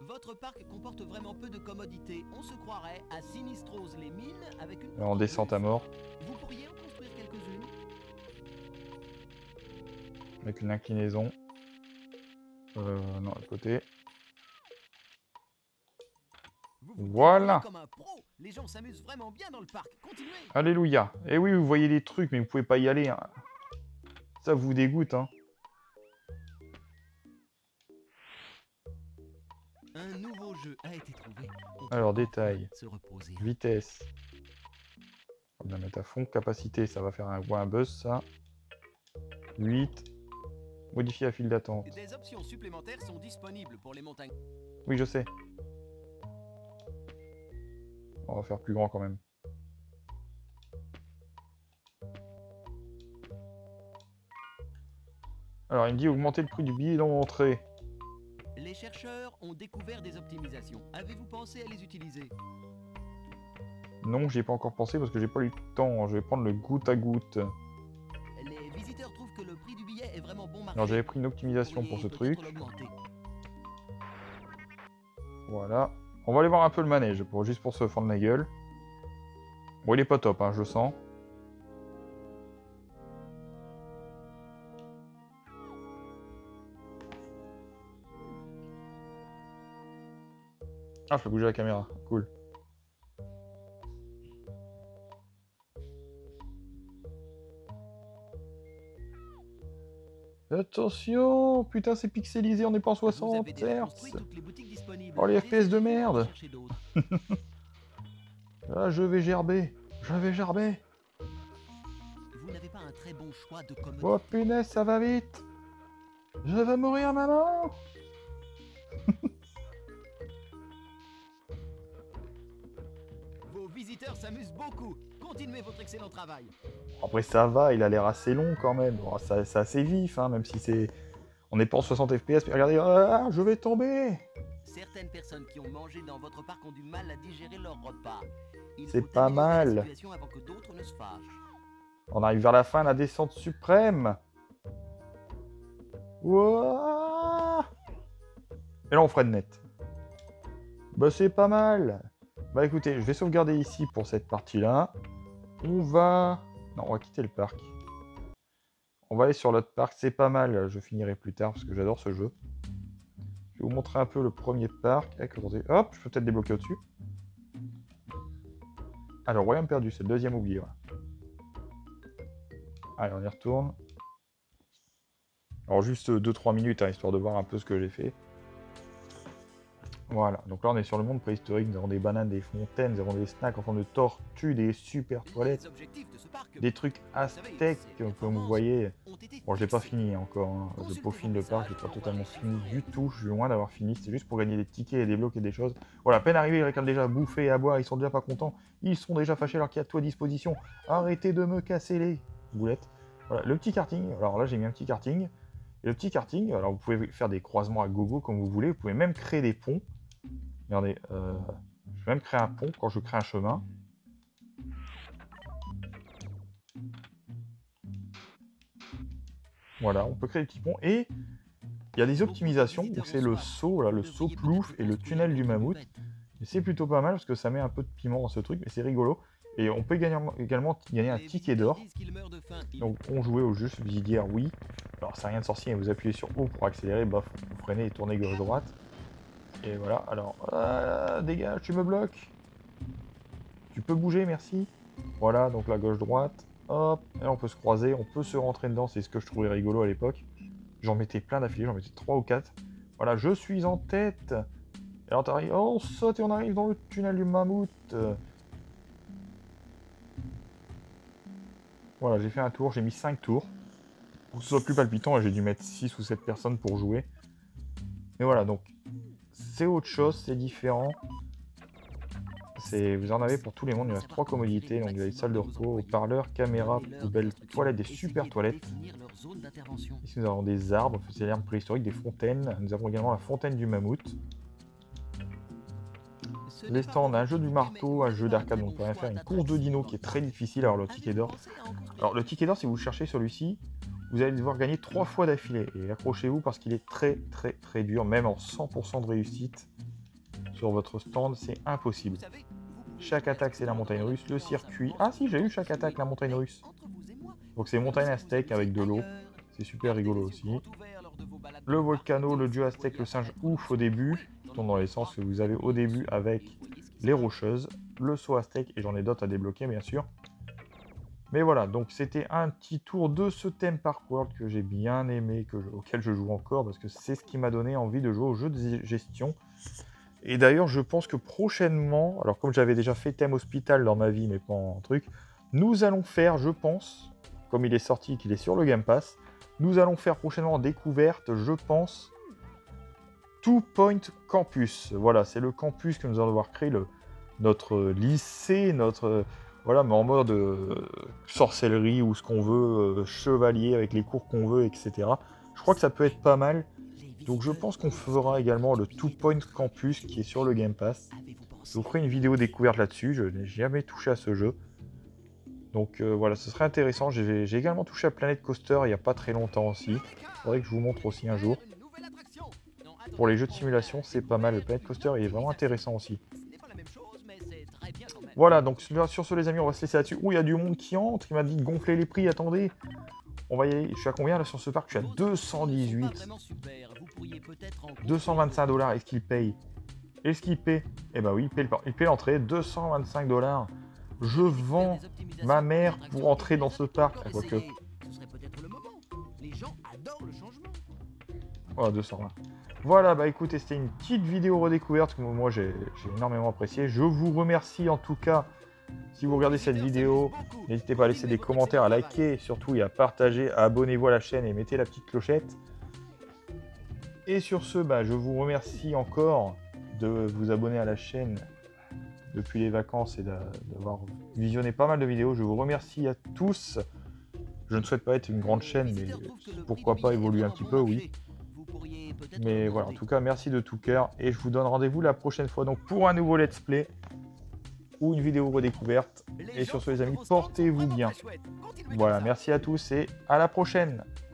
Votre parc comporte vraiment peu de commodités. On se croirait à Sinistrose les mines avec une... Alors, en descente à mort. Vous pourriez en construire quelques-unes? Avec une inclinaison. Euh, non, à côté. Vous vous Voilà. débrouillez comme un pro. Les gens s'amusent vraiment bien dans le parc. Continuez. Alléluia. Et oui, vous voyez les trucs, mais vous pouvez pas y aller. Hein. Ça vous dégoûte, hein. Un nouveau jeu a été trouvé. On peut Alors, enfin détail. se reposer. Vitesse. On va la mettre à fond. Capacité, ça va faire un, ouais, un buzz, ça. huit. Modifier la file d'attente. Des options supplémentaires sont disponibles pour les montagnes. Oui, je sais. On va faire plus grand quand même. Alors, il me dit augmenter le prix du billet d'entrée. Les chercheurs ont découvert des optimisations. Avez-vous pensé à les utiliser? Non, j'y ai pas encore pensé parce que j'ai pas eu le temps. Je vais prendre le goutte à goutte. Les visiteurs trouvent que le prix du billet est vraiment bon marché. Alors, j'avais pris une optimisation Vous pour ce pourriez truc. peut-être l'augmenter. Voilà. On va aller voir un peu le manège, pour, juste pour se fendre la gueule. Bon, il est pas top, hein, je le sens. Ah, je peux bouger la caméra, cool. Attention, putain, c'est pixelisé, on n'est pas en Vous avez soixante déjà Hz. construit toutes les boutiques disponibles. Oh, les F P S de Décidez merde. d'en chercher d'autres. Là, je vais gerber. Je vais gerber. Vous n'avez pas un très bon choix de commodité. Oh punaise, ça va vite. Je vais mourir, maman. Vos visiteurs s'amusent beaucoup. Continuez votre excellent travail. Après, ça va, il a l'air assez long quand même. Bon, ça- c'est assez vif, hein, même si c'est... On n'est pas en soixante F P S, mais regardez, ah, je vais tomber. Certaines personnes qui ont mangé dans votre parc ont du mal à digérer leur repas. Il C'est faut pas améliorer mal. la situation avant que d'autres ne se fâchent. On arrive vers la fin, la descente suprême. Ouah. Et là, on freine net. Bah, c'est pas mal. Bah, écoutez, je vais sauvegarder ici pour cette partie-là. On va... Non, on va quitter le parc. On va aller sur l'autre parc. C'est pas mal. Je finirai plus tard parce que j'adore ce jeu. Je vais vous montrer un peu le premier parc. Hop, je peux peut-être débloquer au-dessus. Alors, Royaume perdu, c'est le deuxième oublié. Voilà. Allez, on y retourne. Alors, juste deux trois minutes, hein, histoire de voir un peu ce que j'ai fait. Voilà, donc là, on est sur le monde préhistorique. Nous avons des bananes, des fontaines, nous avons des snacks en forme de tortues, des super toilettes, Les objectifs de ce parc, des trucs aztèques, comme vous voyez. Bon, je l'ai pas fini encore, hein. Je peaufine le parc, je l'ai pas totalement fini du tout. Je suis loin d'avoir fini, c'est juste pour gagner des tickets et débloquer des choses. Voilà, à peine arrivé, ils réclament déjà à bouffer et à boire, ils sont déjà pas contents. Ils sont déjà fâchés alors qu'il y a tout à disposition. Arrêtez de me casser les boulettes. Voilà, le petit karting, alors là j'ai mis un petit karting. Et le petit karting, alors vous pouvez faire des croisements à gogo comme vous voulez, vous pouvez même créer des ponts. Regardez, euh, je vais même créer un pont quand je crée un chemin. Voilà, on peut créer des petits ponts. Et il y a des optimisations où c'est le saut, là, le saut plouf et le tunnel du mammouth. Et c'est plutôt pas mal parce que ça met un peu de piment dans ce truc, mais c'est rigolo. Et on peut également, également gagner un ticket d'or. Donc on jouait au jeu subsidiaire, oui. Alors c'est rien de sorcier, vous appuyez sur O pour accélérer, bof, vous freinez et tournez gauche-droite. Et voilà, alors, ah, dégage, tu me bloques. Tu peux bouger, merci. Voilà, donc la gauche-droite, hop, et là on peut se croiser, on peut se rentrer dedans, c'est ce que je trouvais rigolo à l'époque. J'en mettais plein d'affilés, j'en mettais trois ou quatre. Voilà, je suis en tête. Et alors t'arrives, oh, on saute et on arrive dans le tunnel du mammouth. Voilà, j'ai fait un tour, j'ai mis cinq tours. Pour que ce soit plus palpitant, j'ai dû mettre six ou sept personnes pour jouer. Mais voilà, donc, c'est autre chose, c'est différent. Vous en avez pour tous les mondes, il reste trois commodités. Donc, vous avez salle de repos, haut-parleur, caméra, poubelle, toilettes, des super toilettes. Ici, nous avons des arbres, c'est l'herbe préhistorique, des fontaines. Nous avons également la fontaine du mammouth. Les stands, un jeu du marteau, un jeu d'arcade, donc on peut faire une course de dino qui est très difficile. Alors le ticket d'or, alors le ticket d'or, si vous cherchez celui-ci, vous allez devoir gagner trois fois d'affilée. Et accrochez-vous parce qu'il est très très très dur, même en cent pour cent de réussite. sur votre stand, c'est impossible. Chaque attaque, c'est la montagne russe. Le circuit... Ah si, j'ai eu chaque attaque, la montagne russe. Donc c'est montagne aztèque avec de l'eau. C'est super rigolo aussi. Le volcano, le dieu aztèque, le singe ouf au début. Qui tourne dans les sens que vous avez au début avec les rocheuses. Le saut aztèque, et j'en ai d'autres à débloquer bien sûr. Mais voilà, donc c'était un petit tour de ce thème Park World que j'ai bien aimé, que je, auquel je joue encore, parce que c'est ce qui m'a donné envie de jouer au jeu de gestion. Et d'ailleurs, je pense que prochainement, alors comme j'avais déjà fait thème hospital dans ma vie, mais pas en truc, nous allons faire, je pense, comme il est sorti, qu'il est sur le Game Pass, nous allons faire prochainement découverte, je pense, Two Point Campus. Voilà, c'est le campus que nous allons devoir créer, le, notre lycée, notre... Voilà, mais en mode euh, sorcellerie ou ce qu'on veut, euh, chevalier avec les cours qu'on veut, et cetera. Je crois que ça peut être pas mal. Donc je pense qu'on fera également le Two Point Campus qui est sur le Game Pass. Je vous ferai une vidéo découverte là-dessus, je n'ai jamais touché à ce jeu. Donc euh, voilà, ce serait intéressant. J'ai également touché à Planet Coaster il n'y a pas très longtemps aussi. Il faudrait que je vous montre aussi un jour. Pour les jeux de simulation, c'est pas mal. Le Planet Coaster il est vraiment intéressant aussi. Voilà, donc sur ce les amis, on va se laisser là-dessus. Ouh, il y a du monde qui entre, il m'a dit de gonfler les prix, attendez. On va y aller, je suis à combien là sur ce parc? Je suis à deux cent dix-huit. deux cent vingt-cinq dollars, est-ce qu'il paye? Est-ce qu'il paie? Eh ben oui, il paie l'entrée, deux cent vingt-cinq dollars. Je vends ma mère pour entrer dans ce parc. Ah, quoique. Voilà, deux cent vingt. Voilà, bah écoutez, c'était une petite vidéo redécouverte que moi j'ai énormément apprécié. Je vous remercie en tout cas, si vous regardez cette vidéo, n'hésitez pas à laisser des commentaires, à liker, surtout et à partager, abonnez-vous à la chaîne et mettez la petite clochette. Et sur ce, bah, je vous remercie encore de vous abonner à la chaîne depuis les vacances et d'avoir visionné pas mal de vidéos. Je vous remercie à tous. Je ne souhaite pas être une grande chaîne, mais pourquoi pas évoluer un petit peu, oui. Mais voilà, en tout cas, merci de tout cœur. Et je vous donne rendez-vous la prochaine fois donc pour un nouveau let's play ou une vidéo redécouverte. Et sur ce, les amis, portez-vous bien. Voilà, merci à tous et à la prochaine.